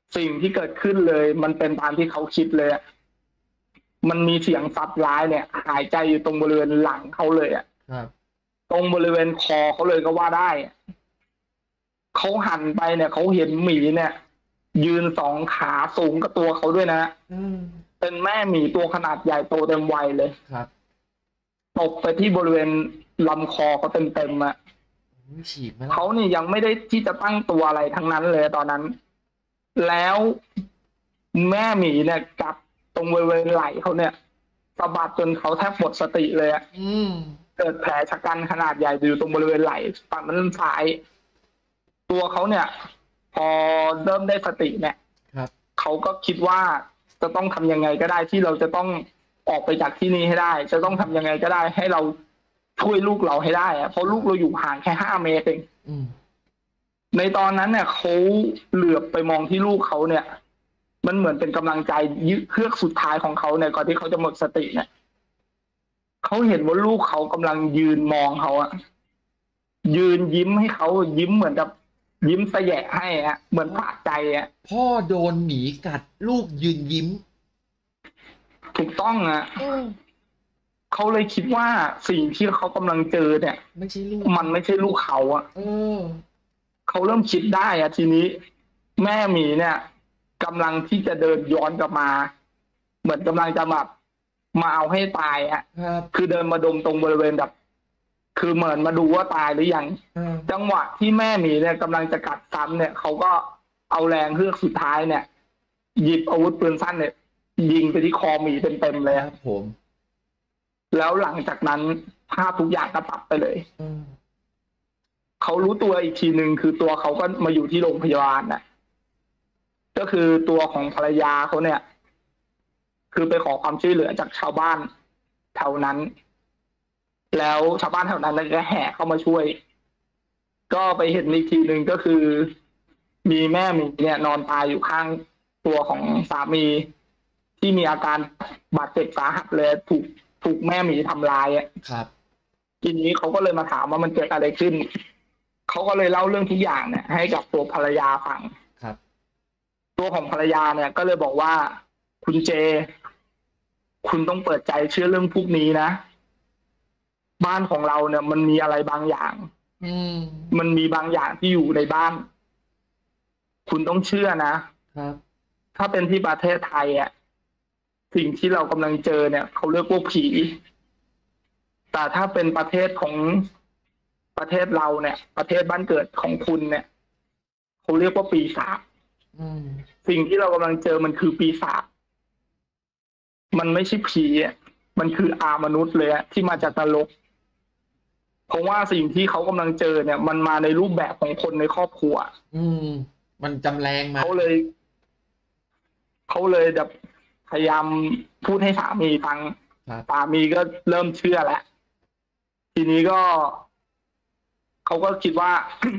สิ่งที่เกิดขึ้นเลยมันเป็นตามที่เขาคิดเลยอะมันมีเสียงสัตว์ร้ายเนี่ย หายใจอยู่ตรงบริเวณหลังเขาเลยอะครับตรงบริเวณคอเขาเลยก็ว่าได้เขาหันไปเนี่ยเขาเห็นหมีเนี่ย ยืนสองขาสูงกับตัวเขาด้วยนะเป็นแม่หมีตัวขนาดใหญ่โตเต็มวัยเลยครับตบไปที่บริเวณลำคอเขาเต็มๆอะฉีกไหมเขาเนี่ยยังไม่ได้ที่จะตั้งตัวอะไรทั้งนั้นเลยตอนนั้น แล้วแม่หมีเนี่ยกัดตรงบริเวณไหล่เขาเนี่ยสะบัดจนเขาแทบหมดสติเลยอะเกิดแผลชะกันขนาดใหญ่อยู่ตรงบริเวณไหล่ฝั่งด้านซ้ายตัวเขาเนี่ย พอเริ่มได้สติเนี่ยเขาก็คิดว่าจะต้องทำยังไงก็ได้ที่เราจะต้องออกไปจากที่นี่ให้ได้ จะต้องทำยังไงก็ได้ให้เราช่วยลูกเราให้ได้อะเพราะลูกเราอยู่ห่างแค่5 เมตรเองในตอนนั้นเนี่ยเขาเหลือบไปมองที่ลูกเขาเนี่ย มันเหมือนเป็นกำลังใจยึดเครือกสุดท้ายของเขาเนี่ยก่อนที่เขาจะหมดสติเนี่ยเขาเห็นว่าลูกเขากำลังยืนมองเขาอะยืนยิ้มให้เขายิ้มเหมือนกับยิ้มแสยะให้อะเหมือนปากใจอะพ่อโดนหมีกัดลูกยืนยิ้มถูกต้องอะเขาเลยคิดว่าสิ่งที่เขากำลังเจอเนี่ยไม่ใช่ลูกมันไม่ใช่ลูกเขาอะเขาเริ่มคิดได้อะทีนี้แม่หมีเนี่ยกำลังที่จะเดินย้อนกลับมา เหมือนกำลังจะแบบมาเอาให้ตายอะคือเดินมาดมตรงบริเวณแบบคือเหมือนมาดูว่าตายหรือยังจังหวะที่แม่หมีเนี่ยกำลังจะกัดซ้ำเนี่ยเขาก็เอาแรงเฮือกสุดท้ายเนี่ยหยิบอาวุธปืนสั้นเนี่ยยิงไปที่คอหมีเต็มๆเลยครับผมแล้วหลังจากนั้นภาพทุกอย่างก็ตัดไปเลยเขารู้ตัวอีกทีหนึ่งคือตัวเขาก็มาอยู่ที่โรงพยาบาลน่ะก็คือตัวของภรรยาเขาเนี่ยคือไปขอความช่วยเหลือจากชาวบ้านแถวนั้นแล้วชาวบ้านแถวนั้นก็แห่เข้ามาช่วยก็ไปเห็นอีกทีหนึ่งก็คือมีแม่หมีเนี่ยนอนตายอยู่ข้างตัวของสามีที่มีอาการบาดเจ็บสาหัสเลยถูกแม่หมีทำร้ายอ่ะครับทีนี้เขาก็เลยมาถามว่ามันเกิดอะไรขึ้นเขาก็เลยเล่าเรื่องทุกอย่างเนี่ยให้กับตัวภรรยาฟังครับตัวของภรรยาเนี่ยก็เลยบอกว่าคุณเจคุณต้องเปิดใจเชื่อเรื่องพวกนี้นะบ้านของเราเนี่ยมันมีอะไรบางอย่างมันมีบางอย่างที่อยู่ในบ้านคุณต้องเชื่อนะครับถ้าเป็นที่ประเทศไทยอ่ะสิ่งที่เรากำลังเจอเนี่ยเขาเรียกว่าผีแต่ถ้าเป็นประเทศของประเทศเราเนี่ยประเทศบ้านเกิดของคุณเนี่ยเขาเรียกว่าปีศาจสิ่งที่เรากำลังเจอมันคือปีศาจมันไม่ใช่ผีอ่ะมันคือมนุษย์เลยอะที่มาจากนรกเพราะว่าสิ่งที่เขากำลังเจอเนี่ยมันมาในรูปแบบของคนในครอบครัวมันจำแรงมาเขาเลยแบบพยายามพูดให้สามีฟังสามีก็เริ่มเชื่อแล้วทีนี้ก็เขาก็คิดว่า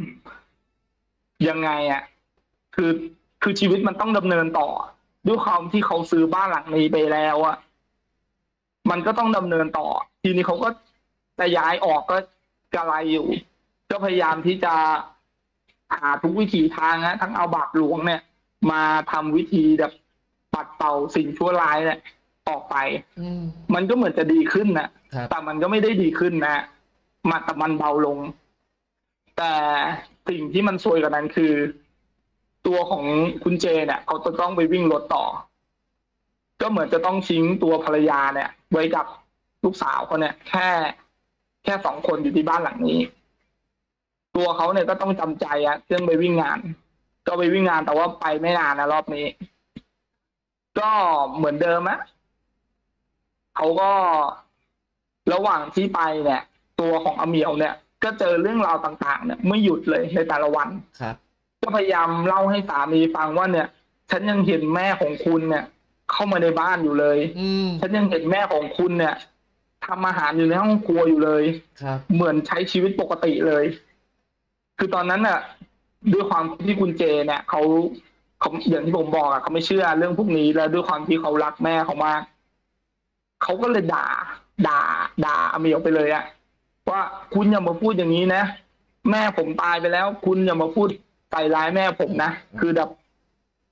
ยังไงอ่ะคือชีวิตมันต้องดำเนินต่อด้วยความที่เขาซื้อบ้านหลังนี้ไปแล้วอ่ะมันก็ต้องดำเนินต่อทีนี้เขาก็จะย้ายออกก็กระไรอยู่ก็พยายามที่จะหาทุกวิถีทางนะทั้งเอาบาปหลวงเนี่ยมาทำวิธีแบบปัดเป่าสิ่งชั่วร้ายเนี่ยออกไปมันก็เหมือนจะดีขึ้นนะแต่มันก็ไม่ได้ดีขึ้นนะแต่มันเบาลงแต่สิ่งที่มันซวยกว่านั้นคือตัวของคุณเจเนี่ยเขาจะต้องไปวิ่งรถต่อก็เหมือนจะต้องทิ้งตัวภรรยาเนี่ยไว้กับลูกสาวเขาเนี่ยแค่2 คนอยู่ที่บ้านหลังนี้ตัวเขาเนี่ยก็ต้องจำใจเรื่องไปวิ่งงานก็ไปวิ่งงานแต่ว่าไปไม่นานนะรอบนี้ก็เหมือนเดิมนะเขาก็ระหว่างที่ไปเนี่ยตัวของอเมียวเนี่ยก็เจอเรื่องราวต่างๆเนี่ยไม่หยุดเลยในแต่ละวันครับก็พยายามเล่าให้สามีฟังว่าเนี่ยฉันยังเห็นแม่ของคุณเนี่ยเข้ามาในบ้านอยู่เลยฉันยังเห็นแม่ของคุณเนี่ยทำอาหารอยู่ในห้องครัวอยู่เลยเหมือนใช้ชีวิตปกติเลยคือตอนนั้นน่ะด้วยความที่คุณเจเนี่ยเขาอย่างที่ผมบอกเขาไม่เชื่อเรื่องพวกนี้แล้วด้วยความที่เขารักแม่เขามากเขาก็เลยด่าอเมียวไปเลยว่าคุณอย่ามาพูดอย่างนี้นะแม่ผมตายไปแล้วคุณอย่ามาพูดใส่ร้ายแม่ผมนะคือแบบ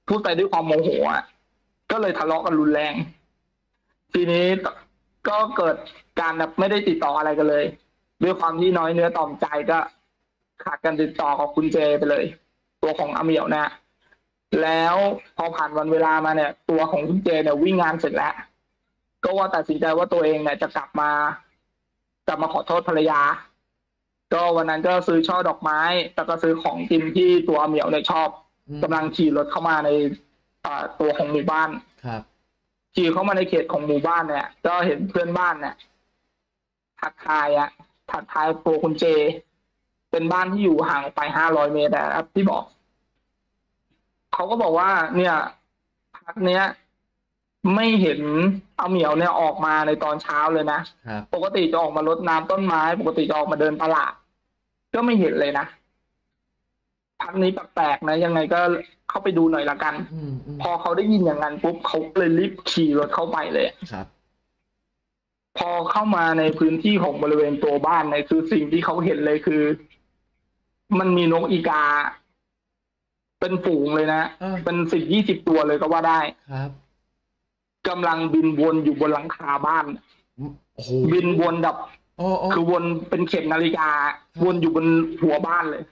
พูดไปด้วยความโมโหอ่ะก็เลยทะเลาะกันรุนแรง ทีนี้ก็เกิดการแบบไม่ได้ติดต่ออะไรกันเลยด้วยความที่น้อยเนื้อต่อมใจก็ขาดการติดต่อกับคุณเจไปเลย ตัวของอาเหมียวนะแล้วพอผ่านวันเวลามาเนี่ย ตัวของคุณเจเนี่ยวิ่งงานเสร็จแล้วก็ว่าตัดสินใจว่าตัวเองเนี่ยจะกลับมาขอโทษภรรยา ก็วันนั้นก็ซื้อช่อดอกไม้แล้วก็ซื้อของกินที่ตัวอาเหมียวเนี่ยชอบกำลังขี่รถเข้ามาในตัวของหมู่บ้านครับขี่เข้ามาในเขตของหมู่บ้านเนี่ย ก็เห็นเพื่อนบ้านเนี่ยทักทายตัวคุณเจ เป็นบ้านที่อยู่ห่างไป500 เมตรนะครับที่บอกเขาก็บอกว่า เนี่ยพักเนี้ยไม่เห็นเอาเหมียวเนี่ยออกมาในตอนเช้าเลยนะปกติจะออกมารดน้ำต้นไม้ปกติจะออกมาเดินตลาดก็ไม่เห็นเลยนะพักนี้แปลกๆนะยังไงก็เข้าไปดูหน่อยละกันพอเขาได้ยินอย่างนั้นปุ๊บเขาเลยรีบขี่รถเข้าไปเลยครับพอเข้ามาในพื้นที่ของบริเวณตัวบ้านเนี่ยคือสิ่งที่เขาเห็นเลยคือมันมีนกอีกาเป็นฝูงเลยนะเป็น10-20 ตัวเลยก็ว่าได้ครับกำลังบินวนอยู่บนหลังคาบ้านบินวนแบบคือวนเป็นเข็มนาฬิกาวนอยู่บนหัวบ้านเลย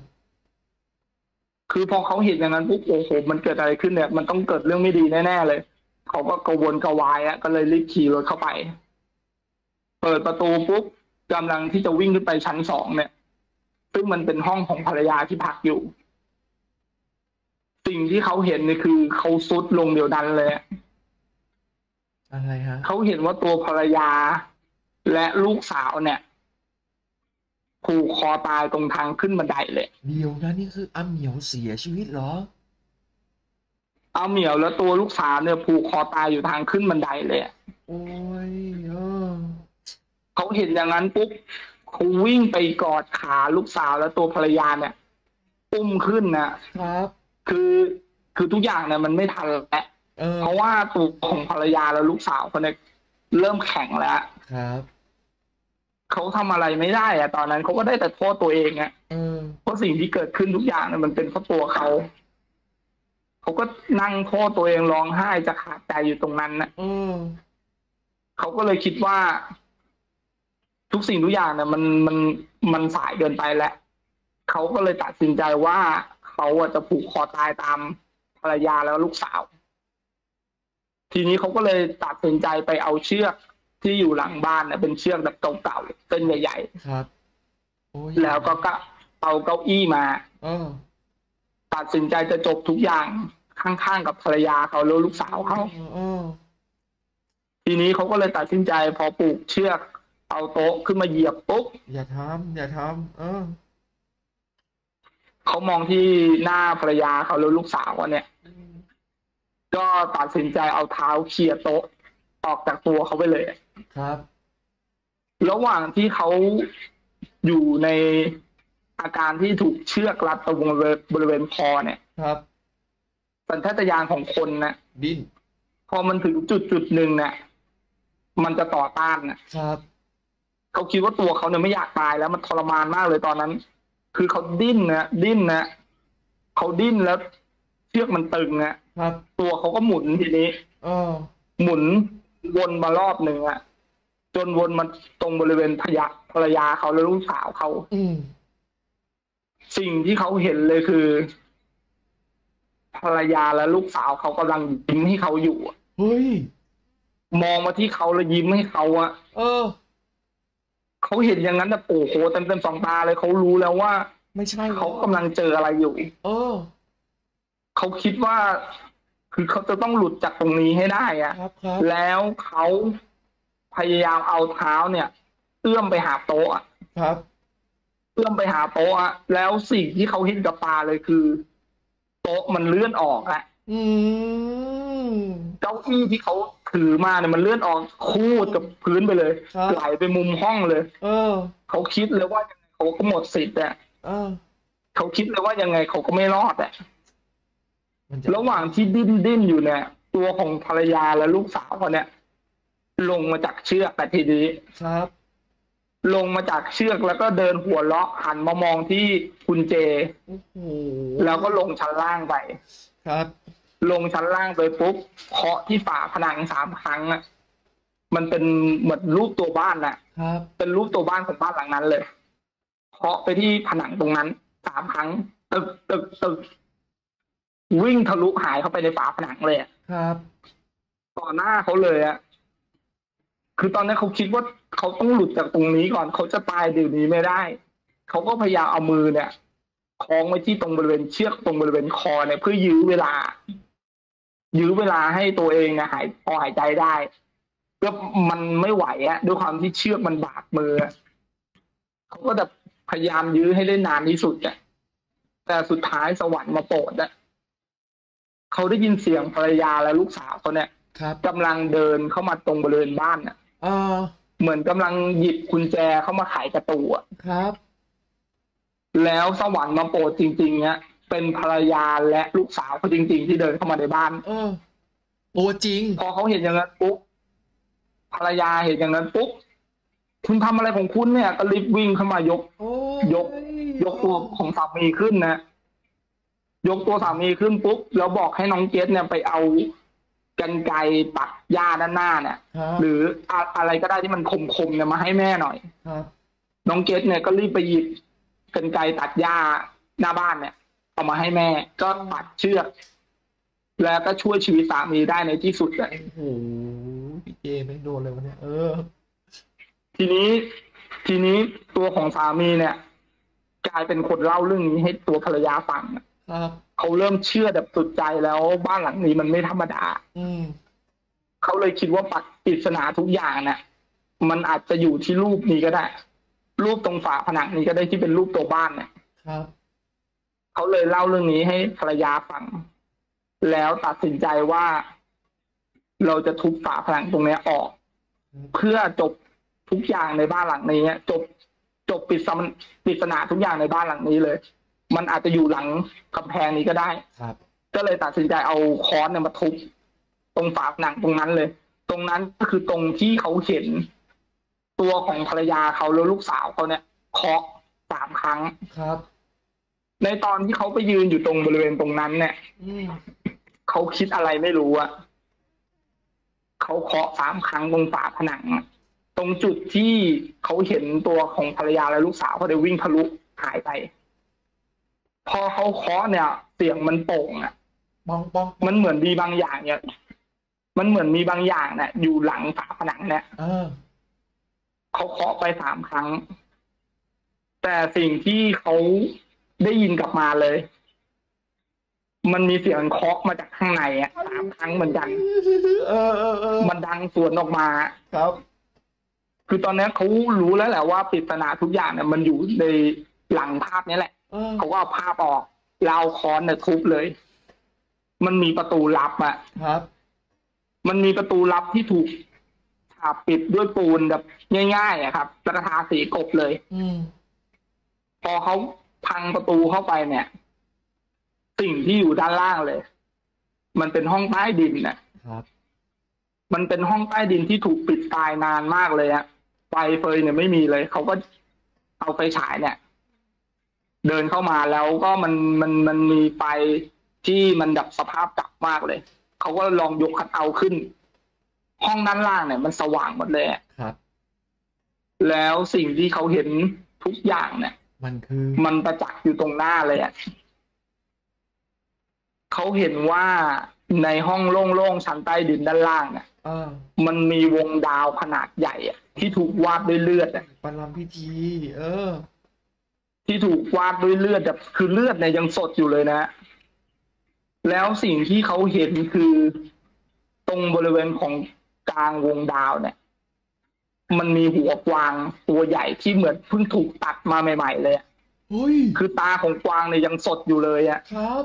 คือพอเขาเห็นอย่างนั้นปุ๊บโอ้โหมันเกิดอะไรขึ้นเนี่ยมันต้องเกิดเรื่องไม่ดีแน่ๆเลยเขาก็กระวนกระวายก็เลยรีบขี่รถเข้าไปเปิดประตูปุ๊บกำลังที่จะวิ่งขึ้นไปชั้น2เนี่ยซึ่งมันเป็นห้องของภรรยาที่พักอยู่สิ่งที่เขาเห็นนี่คือเขาซุดลงเดียวดันเลยอะไรฮะเขาเห็นว่าตัวภรรยาและลูกสาวเนี่ยผูกคอตายตรงทางขึ้นบันไดเลยเดี๋ยวนะนี่คืออาเหมียวเสียชีวิตเหรออาเหมียวแล้วตัวลูกสาวเนี่ยผูกคอตายอยู่ทางขึ้นบันไดเลยโอ้ยเขาเห็นอย่างนั้นปุ๊บเขาวิ่งไปกอดขาลูกสาวแล้วตัวภรรยาเนี่ยอุ้มขึ้นนะครับคือทุกอย่างเนี่ยมันไม่ทันแล้วเพราะว่าตัวของภรรยาและลูกสาวคนนี้เริ่มแข็งแล้วครับเขาทำอะไรไม่ได้ตอนนั้นเขาก็ได้แต่โทษตัวเองเพราะสิ่งที่เกิดขึ้นทุกอย่างเนี่ยมันเป็นเพราะตัวเขาก็นั่งโทษตัวเองร้องไห้จะขาดใจอยู่ตรงนั้นเขาก็เลยคิดว่าทุกสิ่งทุกอย่างเนี่ยมันสายเกินไปแล้วเขาก็เลยตัดสินใจว่าเขาจะผูกคอตายตามภรรยาแล้วลูกสาวทีนี้เขาก็เลยตัดสินใจไปเอาเชือกที่อยู่หลังบ้านเนี่ยเป็นเชือกแบบเก่าๆเส้นใหญ่ๆครับแล้วก็เอาเก้าอี้มาตัดสินใจจะจบทุกอย่างข้างๆกับภรรยาเขาแล้วลูกสาวเขาทีนี้เขาก็เลยตัดสินใจพอปลูกเชือกเอาโต๊ะขึ้นมาเหยียบปุ๊บอย่าทำเขามองที่หน้าภรรยาเขาแล้วลูกสาวเนี่ยก็ตัดสินใจเอาเท้าเขี่ยโต๊ะออกจากตัวเขาไปเลยครับระหว่างที่เขาอยู่ในอาการที่ถูกเชือกรัดตรงบริเวณคอเนี่ยครับสัญชาตญาณของคนนะดิ้นพอมันถึงจุดหนึ่งเนี่ยมันจะต่อต้านนะครับเขาคิดว่าตัวเขาเนี่ยไม่อยากตายแล้วมันทรมานมากเลยตอนนั้นคือเขาดิ้นเขาดิ้นแล้วเชือกมันตึงครับตัวเขาก็หมุนทีนี้หมุนวนมารอบหนึ่งจนวนมาตรงบริเวณภรรยาเขาและลูกสาวเขาสิ่งที่เขาเห็นเลยคือภรรยาและลูกสาวเขากำลังยิ้มให้เขาอยู่เฮ้ยมองมาที่เขาแล้วยิ้มให้เขาเขาเห็นอย่างนั้นแต่โอ้โหเต็มสองตาเลยเขารู้แล้วว่าไม่ใช่เขากำลังเจออะไรอยู่เขาคิดว่าคือเขาจะต้องหลุดจากตรงนี้ให้ได้แล้วเขาพยายามเอาเท้าเนี่ยเอื้อมไปหาโต๊ะครับเอื้อมไปหาโต๊ะแล้วสิ่งที่เขาเห็นกับตาเลยคือโต๊ะมันเลื่อนออกเก้าอี้ที่เขาถือมาเนี่ยมันเลื่อนออกคูดกับพื้นไปเลยไหลไปมุมห้องเลยเขาคิดเลยว่ายังไงเขาก็หมดสิทธิ์เขาคิดเลยว่ายังไงเขาก็ไม่รอดระหว่างที่ดิ้นอยู่เนี่ยตัวของภรรยาและลูกสาวเขาเนี่ยลงมาจากเชือกแต่ทีนี้ครับลงมาจากเชือกแล้วก็เดินหัวเราะหันมามองที่คุณเจแล้วก็ลงชั้นล่างไปครับลงชั้นล่างไปปุ๊บเคาะที่ฝาผนัง3 ครั้งอ่ะมันเป็นเหมือนรูปตัวบ้านน่ะครับเป็นรูปตัวบ้านของบ้านหลังนั้นเลยเคาะไปที่ผนังตรงนั้น3 ครั้งตึกตึกตึกวิ่งทะลุหายเข้าไปในฝาผนังเลยอะครับต่อหน้าเขาเลยอะคือตอนนั้นเขาคิดว่าเขาต้องหลุดจากตรงนี้ก่อนเขาจะตายเดี๋ยวนี้ไม่ได้เขาก็พยายามเอามือเนี่ยคล้องไว้ที่ตรงบริเวณเชือกตรงบริเวณคอเนี่ยเพื่อยื้อเวลาให้ตัวเองเนี่ยพอหายใจได้ก็มันไม่ไหวอะด้วยความที่เชือกมันบาดมือเขาก็แบบพยายามยื้อให้ได้นานที่สุดอะแต่สุดท้ายสวรรค์มาโปรดอะเขาได้ยินเสียงภรรยาและลูกสาวเขาเนี่ยครับกำลังเดินเข้ามาตรงบริเวณบ้านน่ะ เหมือนกำลังหยิบกุญแจเข้ามาไขประตูอะครับแล้วสวรรค์มาโปรดจริงๆเนี่ยเป็นภรรยาและลูกสาวเขาจริงๆที่เดินเข้ามาในบ้านตัวจริงพอเขาเห็นอย่างนั้นปุ๊บภรรยาเห็นอย่างนั้นปุ๊บคุณทำอะไรของคุณเนี่ยก็รีบวิ่งเข้ามายกตัวของสามีขึ้นนะยกตัวสามีขึ้นปุ๊บแล้วบอกให้น้องเกดเนี่ยไปเอากรรไกรตัดหญ้าด้านหน้าเนี่ย หรืออะไรก็ได้ที่มันคมๆเนี่ยมาให้แม่หน่อยครับน้องเกดเนี่ยก็รีบไปหยิบกรรไกรตัดหญ้าหน้าบ้านเนี่ยเอามาให้แม่ก็ตัดเชือกแล้วก็ช่วยชีวิตสามีได้ในที่สุดเลยโอ้โหพี่เจไม่โดนเลยวะเนี่ยทีนี้ตัวของสามีเนี่ย กลายเป็นคนเล่าเรื่องนี้ให้ตัวภรรยาฟังครับเขาเริ่มเชื่อแบบสุดใจแล้วบ้านหลังนี้มันไม่ธรรมดาเขาเลยคิดว่าปริศนาทุกอย่างเนี่ยมันอาจจะอยู่ที่รูปนี้ก็ได้ รูปตรงฝาผนังนี้ก็ได้ที่เป็นรูปตัวบ้านเนี่ยครับเขาเลยเล่าเรื่องนี้ให้ภรรยาฟังแล้วตัดสินใจว่าเราจะทุบฝาผนังตรงนี้ออก เพื่อจบทุกอย่างในบ้านหลังนี้จบปริศนาทุกอย่างในบ้านหลังนี้เลย มันอาจจะอยู่หลังกำแพงนี้ก็ได้ครับก็เลยตัดสินใจเอาค้อนเนี่ยมาทุบตรงฝาผนังตรงนั้นเลย ตรงนั้นก็คือตรงที่เขาเห็นตัวของภรรยาเขาแล้วลูกสาวเขาเนี่ยเคาะ3 ครั้งครับในตอนที่เขาไปยืนอยู่ตรงบริเวณตรงนั้นเนี่ยเขาคิดอะไรไม่รู้อะเขาเคาะ3 ครั้งตรงฝาผนังตรงจุดที่เขาเห็นตัวของภรรยาและลูกสาวเขาได้วิ่งทะลุหายไปพอเขาเคาะเนี่ยเสียงมันโป่งอะมันเหมือนมีบางอย่างเนี่ยมันเหมือนมีบางอย่างเนี่ยอยู่หลังฝาผนังเนี่ยเขาเคาะไป3 ครั้งแต่สิ่งที่เขาได้ยินกลับมาเลย มันมีเสียงเคาะมาจากข้างใน3 ครั้งเหมือนกันมันดังสวนออกมาครับคือตอนนี้เขารู้แล้วแหละว่าปริศนาทุกอย่างเนี่ยมันอยู่ในหลังภาพนี้แหละเขาก็เอาภาพออกแล้วเอาค้อนเนี่ยทุบเลย มันมีประตูลับครับมันมีประตูลับที่ถูกฉาบปิดด้วยปูนแบบง่ายๆครับแล้วก็ทาสีกบเลยพอเขาพังประตูเข้าไปเนี่ย สิ่งที่อยู่ด้านล่างเลย มันเป็นห้องใต้ดินครับมันเป็นห้องใต้ดินที่ถูกปิดตายนานมากเลยไฟเฟยเนี่ยไม่มีเลยเขาก็เอาไฟฉายเนี่ย เดินเข้ามาแล้วก็มันมีไฟที่มันดับสภาพจับมากเลยเขาก็ลองยกคัทเอาท์ขึ้น ห้องด้านล่างเนี่ยมันสว่างหมดเลยครับแล้วสิ่งที่เขาเห็นทุกอย่างเนี่ยมันประจักษ์อยู่ตรงหน้าเลยเขาเห็นว่าในห้องโล่งๆชั้นใต้ดินด้านล่างเนี่ยมันมีวงดาวขนาดใหญ่ที่ถูกวาดด้วยเลือดประลัมพิธีที่ถูกวาดด้วยเลือดแบบคือเลือดเนี่ยยังสดอยู่เลยนะแล้วสิ่งที่เขาเห็นคือตรงบริเวณของกลางวงดาวเนี่ยมันมีหัวกวางตัวใหญ่ที่เหมือนเพิ่งถูกตัดมาใหม่ๆเลยคือตาของกวางเนี่ยยังสดอยู่เลยครับ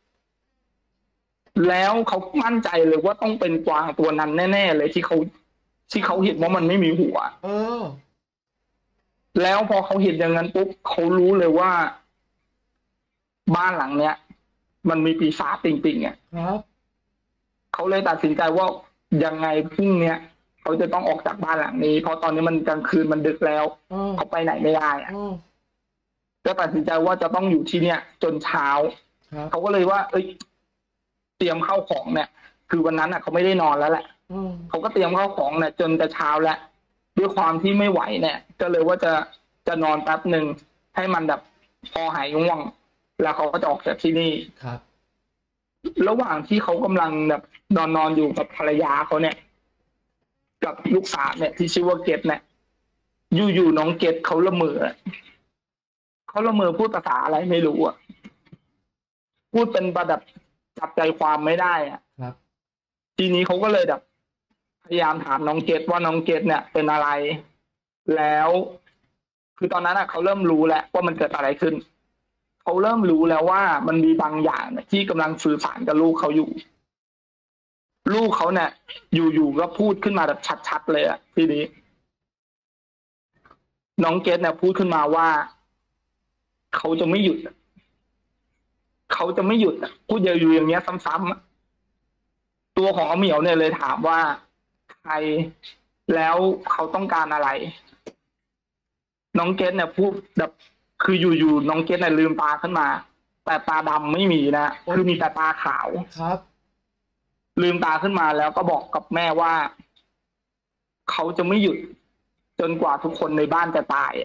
แล้วเขามั่นใจเลยว่าต้องเป็นกวางตัวนั้นแน่ๆเลยที่เขาเห็นว่ามันไม่มีหัวแล้วพอเขาเห็นอย่างนั้นปุ๊บเขารู้เลยว่าบ้านหลังเนี้ยมันมีปีศาจจริงๆครับเขาเลยตัดสินใจว่ายังไงพรุ่งเนี้ยเขาจะต้องออกจากบ้านหลังนี้เพราะตอนนี้มันกลางคืนมันดึกแล้วเขาไปไหนไม่ได้ก็ตัดสินใจว่าจะต้องอยู่ที่เนี้ยจนเช้าเขาก็เลยว่าเตรียมข้าวของเนี่ย คือวันนั้นเขาไม่ได้นอนแล้วแหละเขาก็เตรียมข้าวของเนี่ยจนจะเช้าแล้วด้วยความที่ไม่ไหวเนี่ย ก็เลยว่าจะนอนแป๊บหนึ่งให้มันแบบพอหายง่วงแล้วเขาก็จะออกจากที่นี่ครับระหว่างที่เขากำลังแบบนอนอยู่กับภรรยาเขาเนี่ย กับลูกสาวเนี่ยที่ชื่อว่าเกตเนี่ยอยู่น้องเกตเขาละเมอพูดภาษาอะไรไม่รู้อ่ะพูดเป็นประดับจับใจความไม่ได้อ่ะครับทีนี้เขาก็เลยแบบพยายามถามน้องเกตว่าน้องเกตเนี่ยเป็นอะไรแล้วคือตอนนั้นเขาเริ่มรู้แล้วว่ามันเกิดอะไรขึ้นเขาเริ่มรู้แล้วว่ามันมีบางอย่างที่กำลังสื่อสารกับลูกเขาอยู่ลูกเขาเนี่ยอยู่ก็พูดขึ้นมาแบบชัดๆเลยอะทีนี้น้องเกตเนี่ยพูดขึ้นมาว่าเขาจะไม่หยุดพูดอยู่อย่างเงี้ยซ้ำๆตัวของอาเหมียวเนี่ยเลยถามว่าใครแล้วเขาต้องการอะไรน้องเกตเนี่ยพูดแบบคืออยู่น้องเกตเนี่ยลืมตาขึ้นมาแต่ตาดำไม่มีนะคือมีแต่ตาขาวครับลืมตาขึ้นมาแล้วก็บอกกับแม่ว่าเขาจะไม่หยุดจนกว่าทุกคนในบ้านจะตาย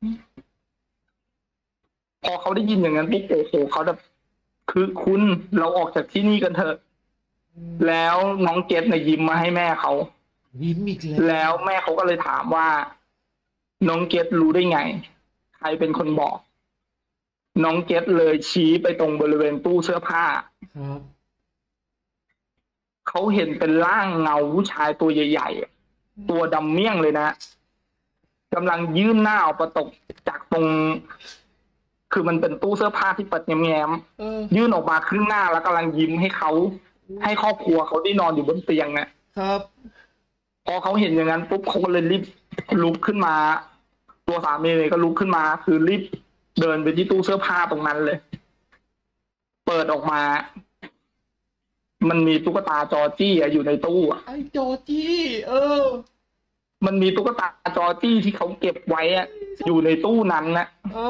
พอเขาได้ยินอย่างนั้นปุ๊บโอ้โหเขาแบบคือคุณเราออกจากที่นี่กันเถอะแล้วน้องเกตเนี่ยยิ้มมาให้แม่เขายิ้มอีกแล้วแม่เขาก็เลยถามว่าน้องเกตรู้ได้ไงใครเป็นคนบอกน้องเกตเลยชี้ไปตรงบริเวณตู้เสื้อผ้าครับเขาเห็นเป็นร่างเงาผู้ชายตัวใหญ่ๆตัวดำเมี่ยงเลยนะกำลังยื่นหน้าออกมาตกจากตรงคือมันเป็นตู้เสื้อผ้าที่เปิดแง้มๆยื่นออกมาครึ่งหน้าแล้วกำลังยิ้มให้เขาให้ครอบครัวเขาที่นอนอยู่บนเตียงนะครับพอเขาเห็นอย่างนั้นปุ๊บเขาก็เลยรีบลุกขึ้นมาตัวสามีเลยก็ลุกขึ้นมาคือรีบเดินไปที่ตู้เสื้อผ้าตรงนั้นเลยเปิดออกมามันมีตุ๊กตาจอร์จี้อยู่ในตู้ไอ้จอร์จี้มันมีตุ๊กตาจอร์จี้ที่เขาเก็บไว้อยู่ในตู้นั้นนะ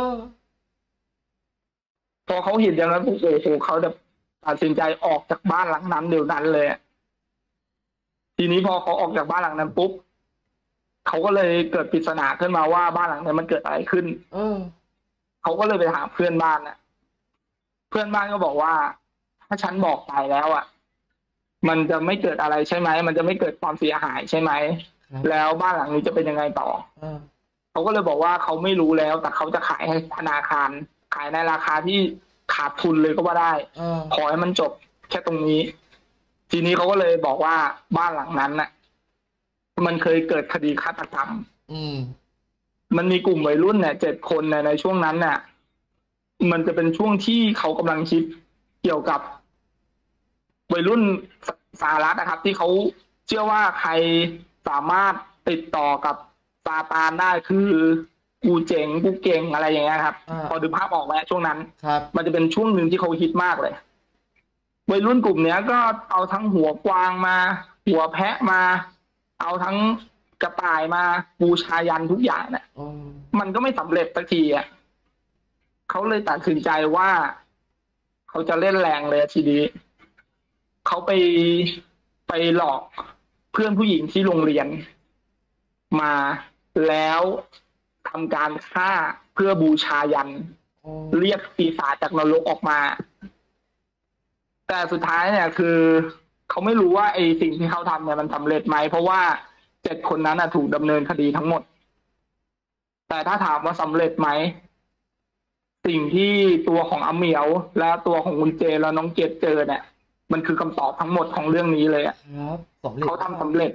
พอเขาเห็นอย่างนั้นปุ๊บโอ้โหเขาแบบตัดสินใจออกจากบ้านหลังนั้นเดี๋ยวนั้นเลยทีนี้พอเขาออกจากบ้านหลังนั้นปุ๊บเขาก็เลยเกิดปริศนาขึ้นมาว่าบ้านหลังนี้มันเกิดอะไรขึ้นเขาก็เลยไปถามเพื่อนบ้านเพื่อนบ้านก็บอกว่าถ้าฉันบอกไปแล้วมันจะไม่เกิดอะไรใช่ไหมมันจะไม่เกิดความเสียหายใช่ไหมแล้วบ้านหลังนี้จะเป็นยังไงต่อเขาก็เลยบอกว่าเขาไม่รู้แล้วแต่เขาจะขายให้ธนาคารขายในราคาที่ขาดทุนเลยก็ว่าได้ขอให้มันจบแค่ตรงนี้ทีนี้เขาก็เลยบอกว่าบ้านหลังนั้นมันเคยเกิดคดีฆาตกรรมมันมีกลุ่มวัยรุ่น7 คนในช่วงนั้นมันจะเป็นช่วงที่เขากำลังคิดเกี่ยวกับวัยรุ่นสหรัฐนะครับที่เขาเชื่อว่าใครสามารถติดต่อกับซาตานได้คือกูเจ๋งกูเก่งอะไรอย่างเงี้ยครับพอดูภาพออกไหมช่วงนั้นมันจะเป็นช่วงหนึ่งที่เขาฮิตมากเลยวัยรุ่นกลุ่มเนี้ยก็เอาทั้งหัวกวางมาหัวแพะมาเอาทั้งกระต่ายมาบูชายันทุกอย่างมันก็ไม่สำเร็จสักทีเขาเลยตัดสินใจว่าเขาจะเล่นแรงเลยทีนี้เขาไปหลอกเพื่อนผู้หญิงที่โรงเรียนมาแล้วทำการฆ่าเพื่อบูชายันเรียกปีศาจจากนรกออกมาแต่สุดท้ายเนี่ยคือเขาไม่รู้ว่าไอ้สิ่งที่เขาทำเนี่ยมันสำเร็จไหมเพราะว่า7 คนนั้นถูกดำเนินคดีทั้งหมดแต่ถ้าถามว่าสำเร็จไหมสิ่งที่ตัวของอาเหมียวและตัวของคุณเจแล้วน้องเกดเจอเนี่ยมันคือคำตอบทั้งหมดของเรื่องนี้เลยครับเขาทำสำเร็จ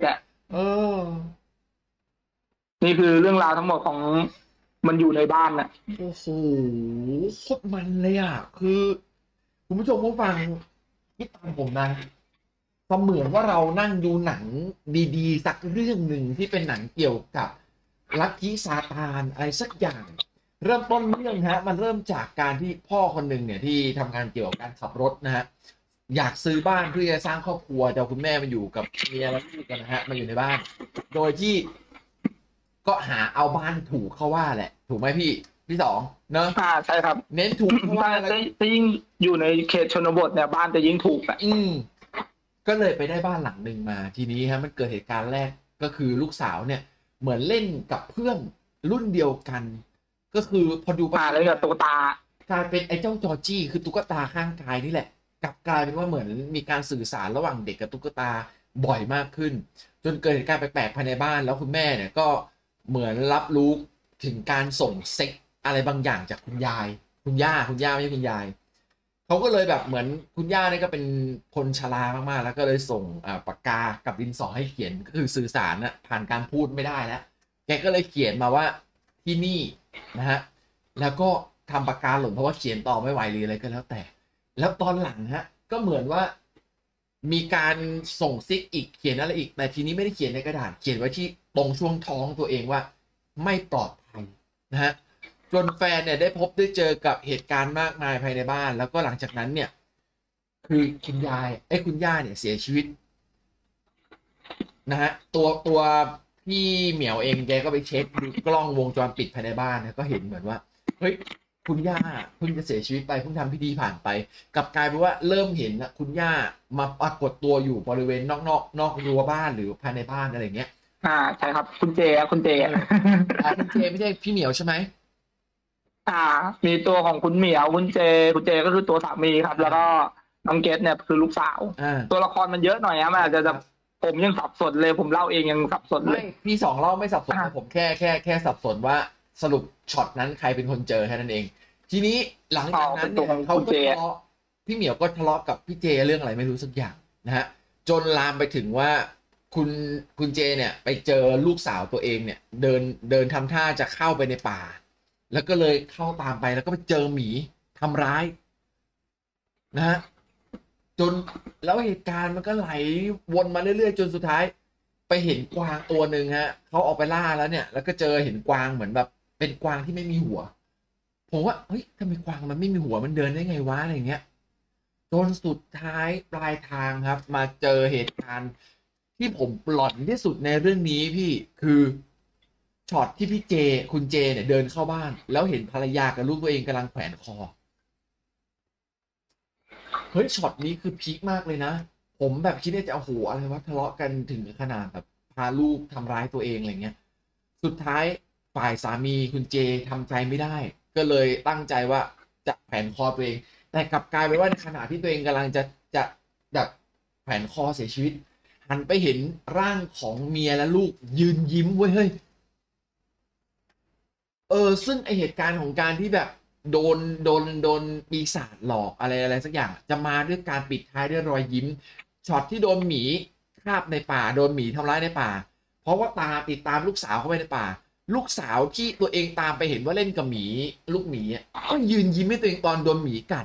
นี่คือเรื่องราวทั้งหมดของมันอยู่ในบ้านโอ้โหโคตรมันเลยคือคุณผู้ชมผู้ฟังที่ตามผมนะเสมือนว่าเรานั่งดูหนังดีๆสักเรื่องหนึ่งที่เป็นหนังเกี่ยวกับลัทธิซาตานอะไรสักอย่างเริ่มต้นเรื่องมันเริ่มจากการที่พ่อคนหนึ่งเนี่ยที่ทำงานเกี่ยวกับการขับรถนะฮะอยากซื้อบ้านเพื่อจะสร้างครอบครัวจะเอาคุณแม่มาอยู่กับเมียและลูกกันมาอยู่ในบ้านโดยที่ก็หาเอาบ้านถูกเขาว่าแหละถูกไหมพี่พี่สองเนอะใช่ครับเน้นถูกเพราะว่าถ้ายิ่งอยู่ในเขตชนบทเนี่ยบ้านจะยิ่งถูกก็เลยไปได้บ้านหลังหนึ่งมาทีนี้ฮะมันเกิดเหตุการณ์แรกก็คือลูกสาวเนี่ยเหมือนเล่นกับเพื่อนรุ่นเดียวกันก็คือพอดูไปเลยกับตุ๊กตากลายเป็นไอ้เจ้าจอร์จี้คือตุ๊กตาข้างกายนี่แหละกลับกลายเป็นว่าเหมือนมีการสื่อสารระหว่างเด็กกับตุ๊กตาบ่อยมากขึ้นจนเกิดเหตุการณ์แปลกๆภายในบ้านแล้วคุณแม่เนี่ยก็เหมือนรับรู้ถึงการส่งเซ็กอะไรบางอย่างจากคุณยายคุณย่าไม่ใช่คุณยายเขาก็เลยแบบเหมือนคุณย่าเนี่ยก็เป็นคนชรามากๆแล้วก็เลยส่งปากกากับดินสอให้เขียนก็คือสื่อสารนะผ่านการพูดไม่ได้แล้วแกก็เลยเขียนมาว่าที่นี่นะฮะแล้วก็ทำปากกาหล่นเพราะว่าเขียนต่อไม่ไหวหรืออะไรก็แล้วแต่แล้วตอนหลังฮะก็เหมือนว่ามีการส่งซิกอีกเขียนอะไรอีกแต่ทีนี้ไม่ได้เขียนในกระดาษเขียนไว้ที่ตรงช่วงท้องตัวเองว่าไม่ปลอดภัยนะฮะจนแฟนเนี่ยได้พบได้เจอกับเหตุการณ์มากมายภายในบ้านแล้วก็หลังจากนั้นเนี่ยคือคุณย่าเนี่ยเสียชีวิตนะฮะตัวพี่เหมียวเองแกก็ไปเช็คดูกล้องวงจรปิดภายในบ้านก็เห็นเหมือนว่าเฮ้ยคุณย่าเพิ่งจะเสียชีวิตไปเพิ่งทำพิธีผ่านไปกลับกลายเป็นว่าเริ่มเห็นนะคุณย่ามาปรากฏตัวอยู่บริเวณนอกรั้วบ้านหรือภายในบ้านอะไรเงี้ยใช่ครับคุณเจคุณเจไม่ใช่พี่เหมียวใช่ไหมมีตัวของคุณเหมียวคุณเจก็คือตัวสามีครับ แล้วก็น้องเกดเนี่ยคือลูกสาวตัวละครมันเยอะหน่อยนะมันอาจจะผมยังสับสนเลยผมเล่าเองยังสับสนเลยพี่สองเล่าไม่สับสนผมแค่สับสนว่าสรุปช็อตนั้นใครเป็นคนเจอแค่นั้นเองทีนี้หลังจากนั้นเนี่ยเขาก็ทะเลาะพี่เหมียวก็ทะเลาะกับพี่เจเรื่องอะไรไม่รู้สักอย่างนะฮะจนลามไปถึงว่าคุณเจเนี่ยไปเจอลูกสาวตัวเองเนี่ยเดินทำท่าจะเข้าไปในป่าแล้วก็เลยเข้าตามไปแล้วก็ไปเจอหมีทำร้ายนะฮะจนแล้วเหตุการณ์มันก็ไหลวนมาเรื่อยๆจนสุดท้ายไปเห็นกวางตัวหนึ่งฮะเขาออกไปล่าแล้วเนี่ยแล้วก็เจอเห็นกวางเหมือนแบบเป็นกวางที่ไม่มีหัวผมว่าเฮ้ยทำไมกวางมันไม่มีหัวมันเดินได้ไงวะอะไรเงี้ยจนสุดท้ายปลายทางครับมาเจอเหตุการณ์ที่ผมหลอนที่สุดในเรื่องนี้พี่คือช็อตที่คุณเจเนี่ยเดินเข้าบ้านแล้วเห็นภรรยากับลูกตัวเองกำลังแขวนคอเฮ้ยช็อตนี้คือพีคมากเลยนะผมแบบคิดว่าจะโอ้โหอะไรวะทะเลาะกันถึงขนาดแบบพาลูกทำร้ายตัวเองอะไรเงี้ยสุดท้ายฝ่ายสามีคุณเจทำใจไม่ได้ก็เลยตั้งใจว่าจะแขวนคอตัวเองแต่กลับกลายเป็นว่าในขณะที่ตัวเองกำลังจะแบบแขวนคอเสียชีวิตหันไปเห็นร่างของเมียและลูกยืนยิ้มเว้ยเฮ้ยซึ่งไอเหตุการณ์ของการที่แบบโดนปีศาจหลอกอะไรสักอย่างจะมาด้วยการปิดท้ายด้วยรอยยิ้มช็อตที่โดนหมีคาบในป่าโดนหมีทำร้ายในป่าเพราะว่าติดตามลูกสาวเข้าไปในป่าลูกสาวที่ตัวเองตามไปเห็นว่าเล่นกับหมีลูกหมีก็ยืนยิ้มให้ตัวเองตอนโดนหมีกัด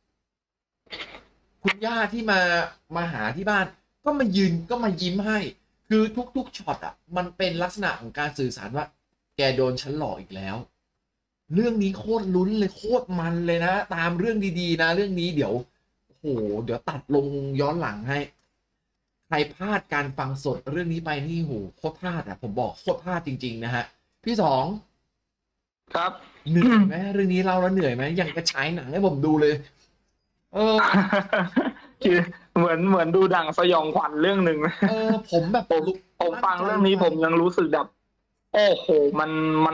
คุณย่าที่มาหาที่บ้านก็มายิ้มให้คือทุกช็อตมันเป็นลักษณะของการสื่อสารว่าแกโดนฉันหลอกอีกแล้วเรื่องนี้โคตรลุ้นเลยโคตรมันเลยนะตามเรื่องดีๆนะเรื่องนี้เดี๋ยวตัดลงย้อนหลังให้ใครพลาดการฟังสดเรื่องนี้ไปนี่โคตรพลาดผมบอกโคตรพลาดจริงๆนะฮะพี่สองครับเหนื่อยไหมเรื่องนี้เล่าแล้วเหนื่อยไหมยังกระฉายหนังให้ผมดูเลยคือเหมือนดูหนังสยองขวัญเรื่องหนึ่งผมแบบผมฟังเรื่องนี้ผมยังรู้สึกแบบโอ้โหมัน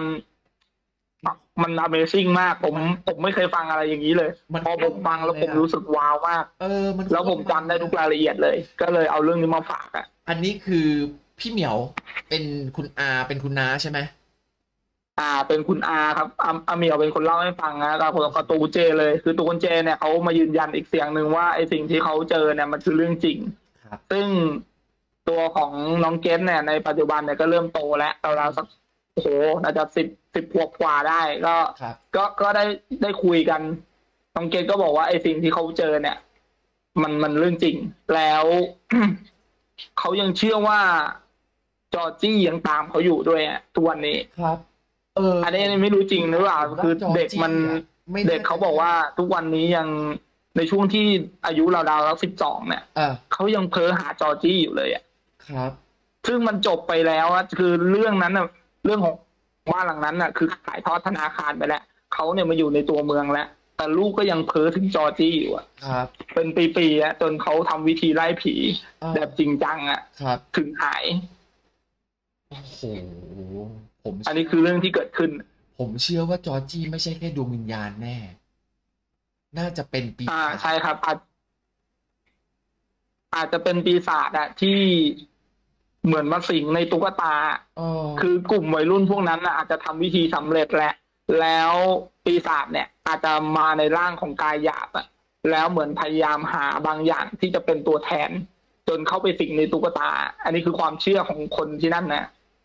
Amazing มากผมไม่เคยฟังอะไรอย่างนี้เลยพอผมฟังแล้วผมรู้สึกว้าวมากแล้วผมจำได้ทุกรายละเอียดเลยก็เลยเอาเรื่องนี้มาฝากอันนี้คือพี่เหมียวเป็นคุณอาเป็นคุณน้าใช่ไหมเป็นคุณอาครับอาเหมียวเป็นคนเล่าให้ฟังนะแล้วผมกับตูเจเลยคือตูเจเนี่ยเขามายืนยันอีกเสียงหนึ่งว่าไอ้สิ่งที่เขาเจอเนี่ยมันคือเรื่องจริงซึ่งตัวของน้องเกสเนี่ยในปัจจุบันเนี่ยก็เริ่มโตแล้วเราสักโอ้โหน่าจะ10 ขวบกว่าได้ก็ได้คุยกันน้องเกดก็บอกว่าไอ้สิ่งที่เขาเจอเนี่ยมันเรื่องจริงแล้วเขายังเชื่อว่าจอร์จี้ยังตามเขาอยู่ด้วยทุกวันนี้ครับอันนี้ไม่รู้จริงหรือเปล่าคือเด็กเด็กเขาบอกว่าทุกวันนี้ยังในช่วงที่อายุราวๆแล้ว12เนี่ยเขายังเพ้อหาจอร์จี้อยู่เลยครับซึ่งมันจบไปแล้วคือเรื่องนั้นเรื่องของบ้านหลังนั้นคือขายทอดธนาคารไปแล้วเขาเนี่ยมาอยู่ในตัวเมืองแล้วแต่ลูกก็ยังเพ้อถึงจอร์จี้อยู่อะครับเป็นปีๆอะจนเขาทำวิธีไล่ผีแบบจริงจังอะครับถึงหายโอ้โหอันนี้คือเรื่องที่เกิดขึ้นผมเชื่อว่าจอร์จี้ไม่ใช่แค่ดวงวิญญาณแน่น่าจะเป็นปีศาจใช่ครับอาจจะเป็นปีศาจอะที่เหมือนมาสิงในตุ๊กตาคือกลุ่มวัยรุ่นพวกนั้นนะอาจจะทำวิธีสำเร็จแล้วปีศาจเนี่ย อาจจะมาในร่างของกายหยาบอะแล้วเหมือนพยายามหาบางอย่างที่จะเป็นตัวแทน จนเข้าไปสิงในตุ๊กตา อันนี้คือความเชื่อของคนที่นั่นนะ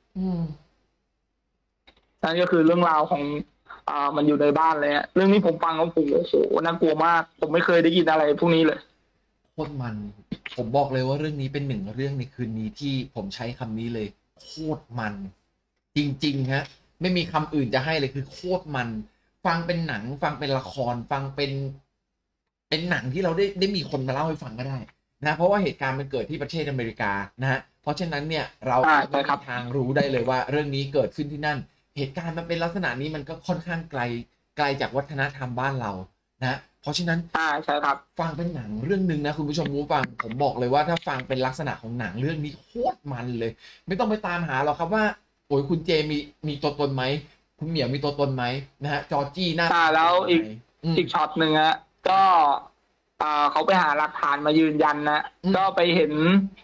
นั่นก็คือเรื่องราวของมันอยู่ในบ้านเลยเรื่องนี้ผมฟังแล้วผมโอ้โหน่ากลัวมากผมไม่เคยได้ยินอะไรพวกนี้เลยโคตรมันผมบอกเลยว่าเรื่องนี้เป็นหนึ่งเรื่องในคืนนี้ที่ผมใช้คำนี้เลยโคตรมันจริงๆฮะไม่มีคำอื่นจะให้เลยคือโคตรมันฟังเป็นหนังฟังเป็นละครฟังเป็นหนังที่เราได้มีคนมาเล่าให้ฟังก็ได้นะเพราะว่าเหตุการณ์มันเกิดที่ประเทศอเมริกานะฮะเพราะฉะนั้นเนี่ยเราไม่มีทางรู้ได้เลยว่าเรื่องนี้เกิดขึ้นที่นั่นเหตุการณ์มันเป็นลักษณะนี้มันก็ค่อนข้างไกลจากวัฒนธรรมบ้านเรานะเพราะฉะนั้นใช่ครับฟังเป็นหนังเรื่องหนึ่งนะคุณผู้ชมผู้ฟังผมบอกเลยว่าถ้าฟังเป็นลักษณะของหนังเรื่องนี้โคตรมันเลยไม่ต้องไปตามหาหรอกครับว่าโอ้ยคุณเจมีตัวตนไหมคุณเหมียวมีตัวตนไหมนะฮะจอร์จี้หน้าแล้วอีกช็อตหนึ่งอะก็เขาไปหาหลักฐานมายืนยันนะก็ไปเห็น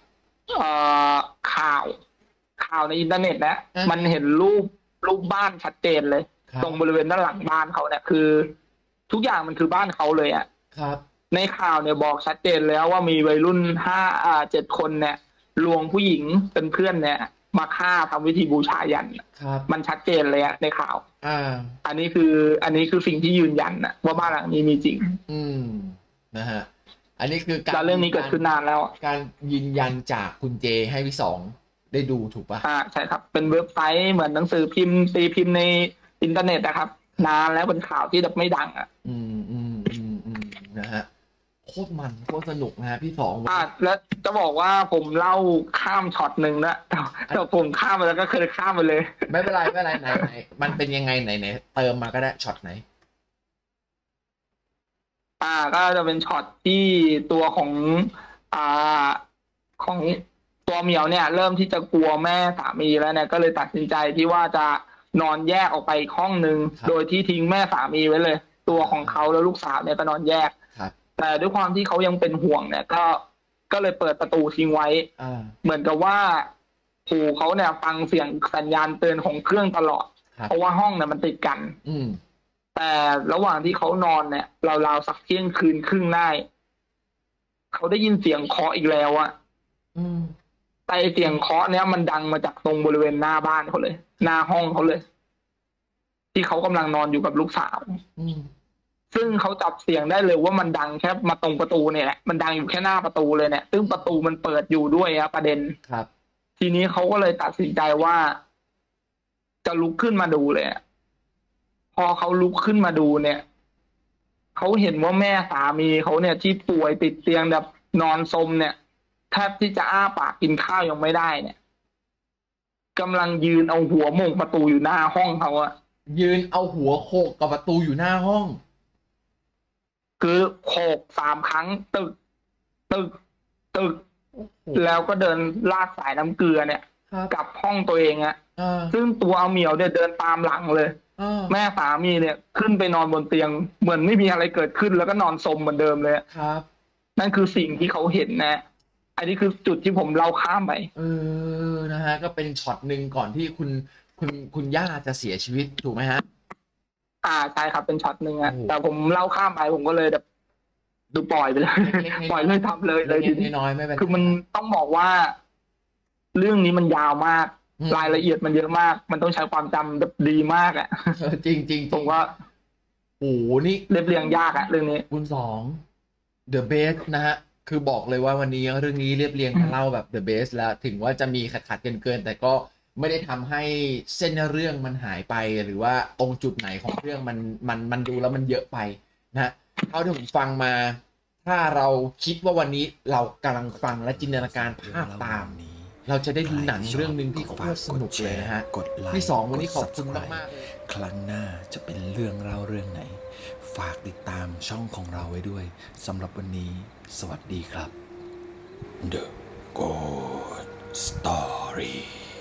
ข่าวในอินเทอร์เน็ตนะมันเห็นรูปบ้านชัดเจนเลยตรงบริเวณด้านหลังบ้านเขาเนี่ยคือทุกอย่างมันคือบ้านเขาเลยอ่ะในข่าวเนี่ยบอกชัดเจนแล้วว่ามีวัยรุ่น7 คนเนี่ยลวงผู้หญิงเป็นเพื่อนเนี่ยมาฆ่าทำวิธีบูชายันมันชัดเจนเลยอะในข่าวอันนี้คือสิ่งที่ยืนยันนะว่าบ้านหลังนี้มีจริงนะฮะอันนี้คือการเรื่องนี้เกิดขึ้นนานแล้วการยืนยันจากคุณเจให้พี่สองได้ดูถูกปะใช่ครับเป็นเว็บไซต์เหมือนหนังสือพิมพ์ตีพิมพ์ในอินเทอร์เน็ตนะครับนานแล้วเป็นข่าวที่แบบไม่ดังนะฮะโคตรมันโคตรสนุกนะฮะพี่สองแล้วจะบอกว่าผมเล่าข้ามช็อตหนึ่งนะแต่ผมข้ามไปแล้วก็เคยข้ามไปเลยไม่เป็นไรไหนมันเป็นยังไงไหนเติมมาก็ได้ช็อตไหนก็จะเป็นช็อตที่ตัวของตัวเหมียวเนี่ยเริ่มที่จะกลัวแม่สามีแล้วเนี่ยก็เลยตัดสินใจที่ว่าจะนอนแยกออกไปอีกห้องนึงโดยที่ทิ้งแม่สามีไว้เลยตัวของเขาแล้วลูกสาวเนี่ยก็นอนแยกแต่ด้วยความที่เขายังเป็นห่วงเนี่ยก็เลยเปิดประตูทิ้งไว้เหมือนกับว่าหูเขาเนี่ยฟังเสียงสัญญาณเตือนของเครื่องตลอดเพราะว่าห้องเนี่ยมันติดกันแต่ระหว่างที่เขานอนเนี่ยราวๆสักเที่ยงคืนครึ่งได้เขาได้ยินเสียงเคาะอีกแล้วอะแต่เสียงเคาะเนี้ยมันดังมาจากตรงบริเวณหน้าบ้านเขาเลยหน้าห้องเขาเลยที่เขากำลังนอนอยู่กับลูกสาวซึ่งเขาจับเสียงได้เลยว่ามันดังแค่มาตรงประตูเนี่ยแหละมันดังอยู่แค่หน้าประตูเลยเนี่ยซึ่งประตูมันเปิดอยู่ด้วยอะประเด็นครับทีนี้เขาก็เลยตัดสินใจว่าจะลุกขึ้นมาดูเลยพอเขาลุกขึ้นมาดูเนี่ยเขาเห็นว่าแม่สามีเขาเนี่ยที่ป่วยติดเตียงแบบนอนซมเนี่ยแทบที่จะอ้าปากกินข้าวยังไม่ได้เนี่ยกำลังยืนเอาหัวโมงประตูอยู่หน้าห้องเขาอะยืนเอาหัวโขกกับประตูอยู่หน้าห้องคือโขก3 ครั้งตึกแล้วก็เดินลากสายน้ำเกลือเนี่ยกลับห้องตัวเองอะซึ่งตัวเอาเหมียวเนี่ยเดินตามหลังเลยแม่สามีเนี่ยขึ้นไปนอนบนเตียงเหมือนไม่มีอะไรเกิดขึ้นแล้วก็นอนสมเหมือนเดิมเลยครับนั่นคือสิ่งที่เขาเห็นนะอันนี้คือจุดที่ผมเล่าข้ามไปนะฮะก็เป็นช็อตหนึ่งก่อนที่คุณย่าจะเสียชีวิตถูกไหมฮะใช่ครับเป็นช็อตหนึ่งอะแต่ผมเล่าข้ามไปผมก็เลยแบบดูปล่อยไปเลยปล่อยเลยทำเลยทีนี้น้อยไม่เป็นคือมันต้องบอกว่าเรื่องนี้มันยาวมากรายละเอียดมันเยอะมากมันต้องใช้ความจำแบบดีมากอ่ะจริงผมว่าโอ้นี่เรียงยากอ่ะเรื่องนี้คุณสอง The Best นะฮะคือบอกเลยว่าวันนี้เรื่องนี้เรียบเล่าแบบ The Best แล้วถึงว่าจะมีขัดเกินแต่ก็ไม่ได้ทำให้เส้นเรื่องมันหายไปหรือว่าตรงจุดไหนของเรื่องมันดูแล้วมันเยอะไปนะเท่าที่ผมฟังมาถ้าเราคิดว่าวันนี้เรากำลังฟังและจินตนาการภาพตามเราจะได้ดูหนังเรื่องหนึ่งที่โคตรสนุกเลยนะฮะพี่สองวันนี้ขอบคุณมากๆเลยครั้งหน้าจะเป็นเรื่องเล่าเรื่องไหนฝากติดตามช่องของเราไว้ด้วยสำหรับวันนี้สวัสดีครับ The Good Story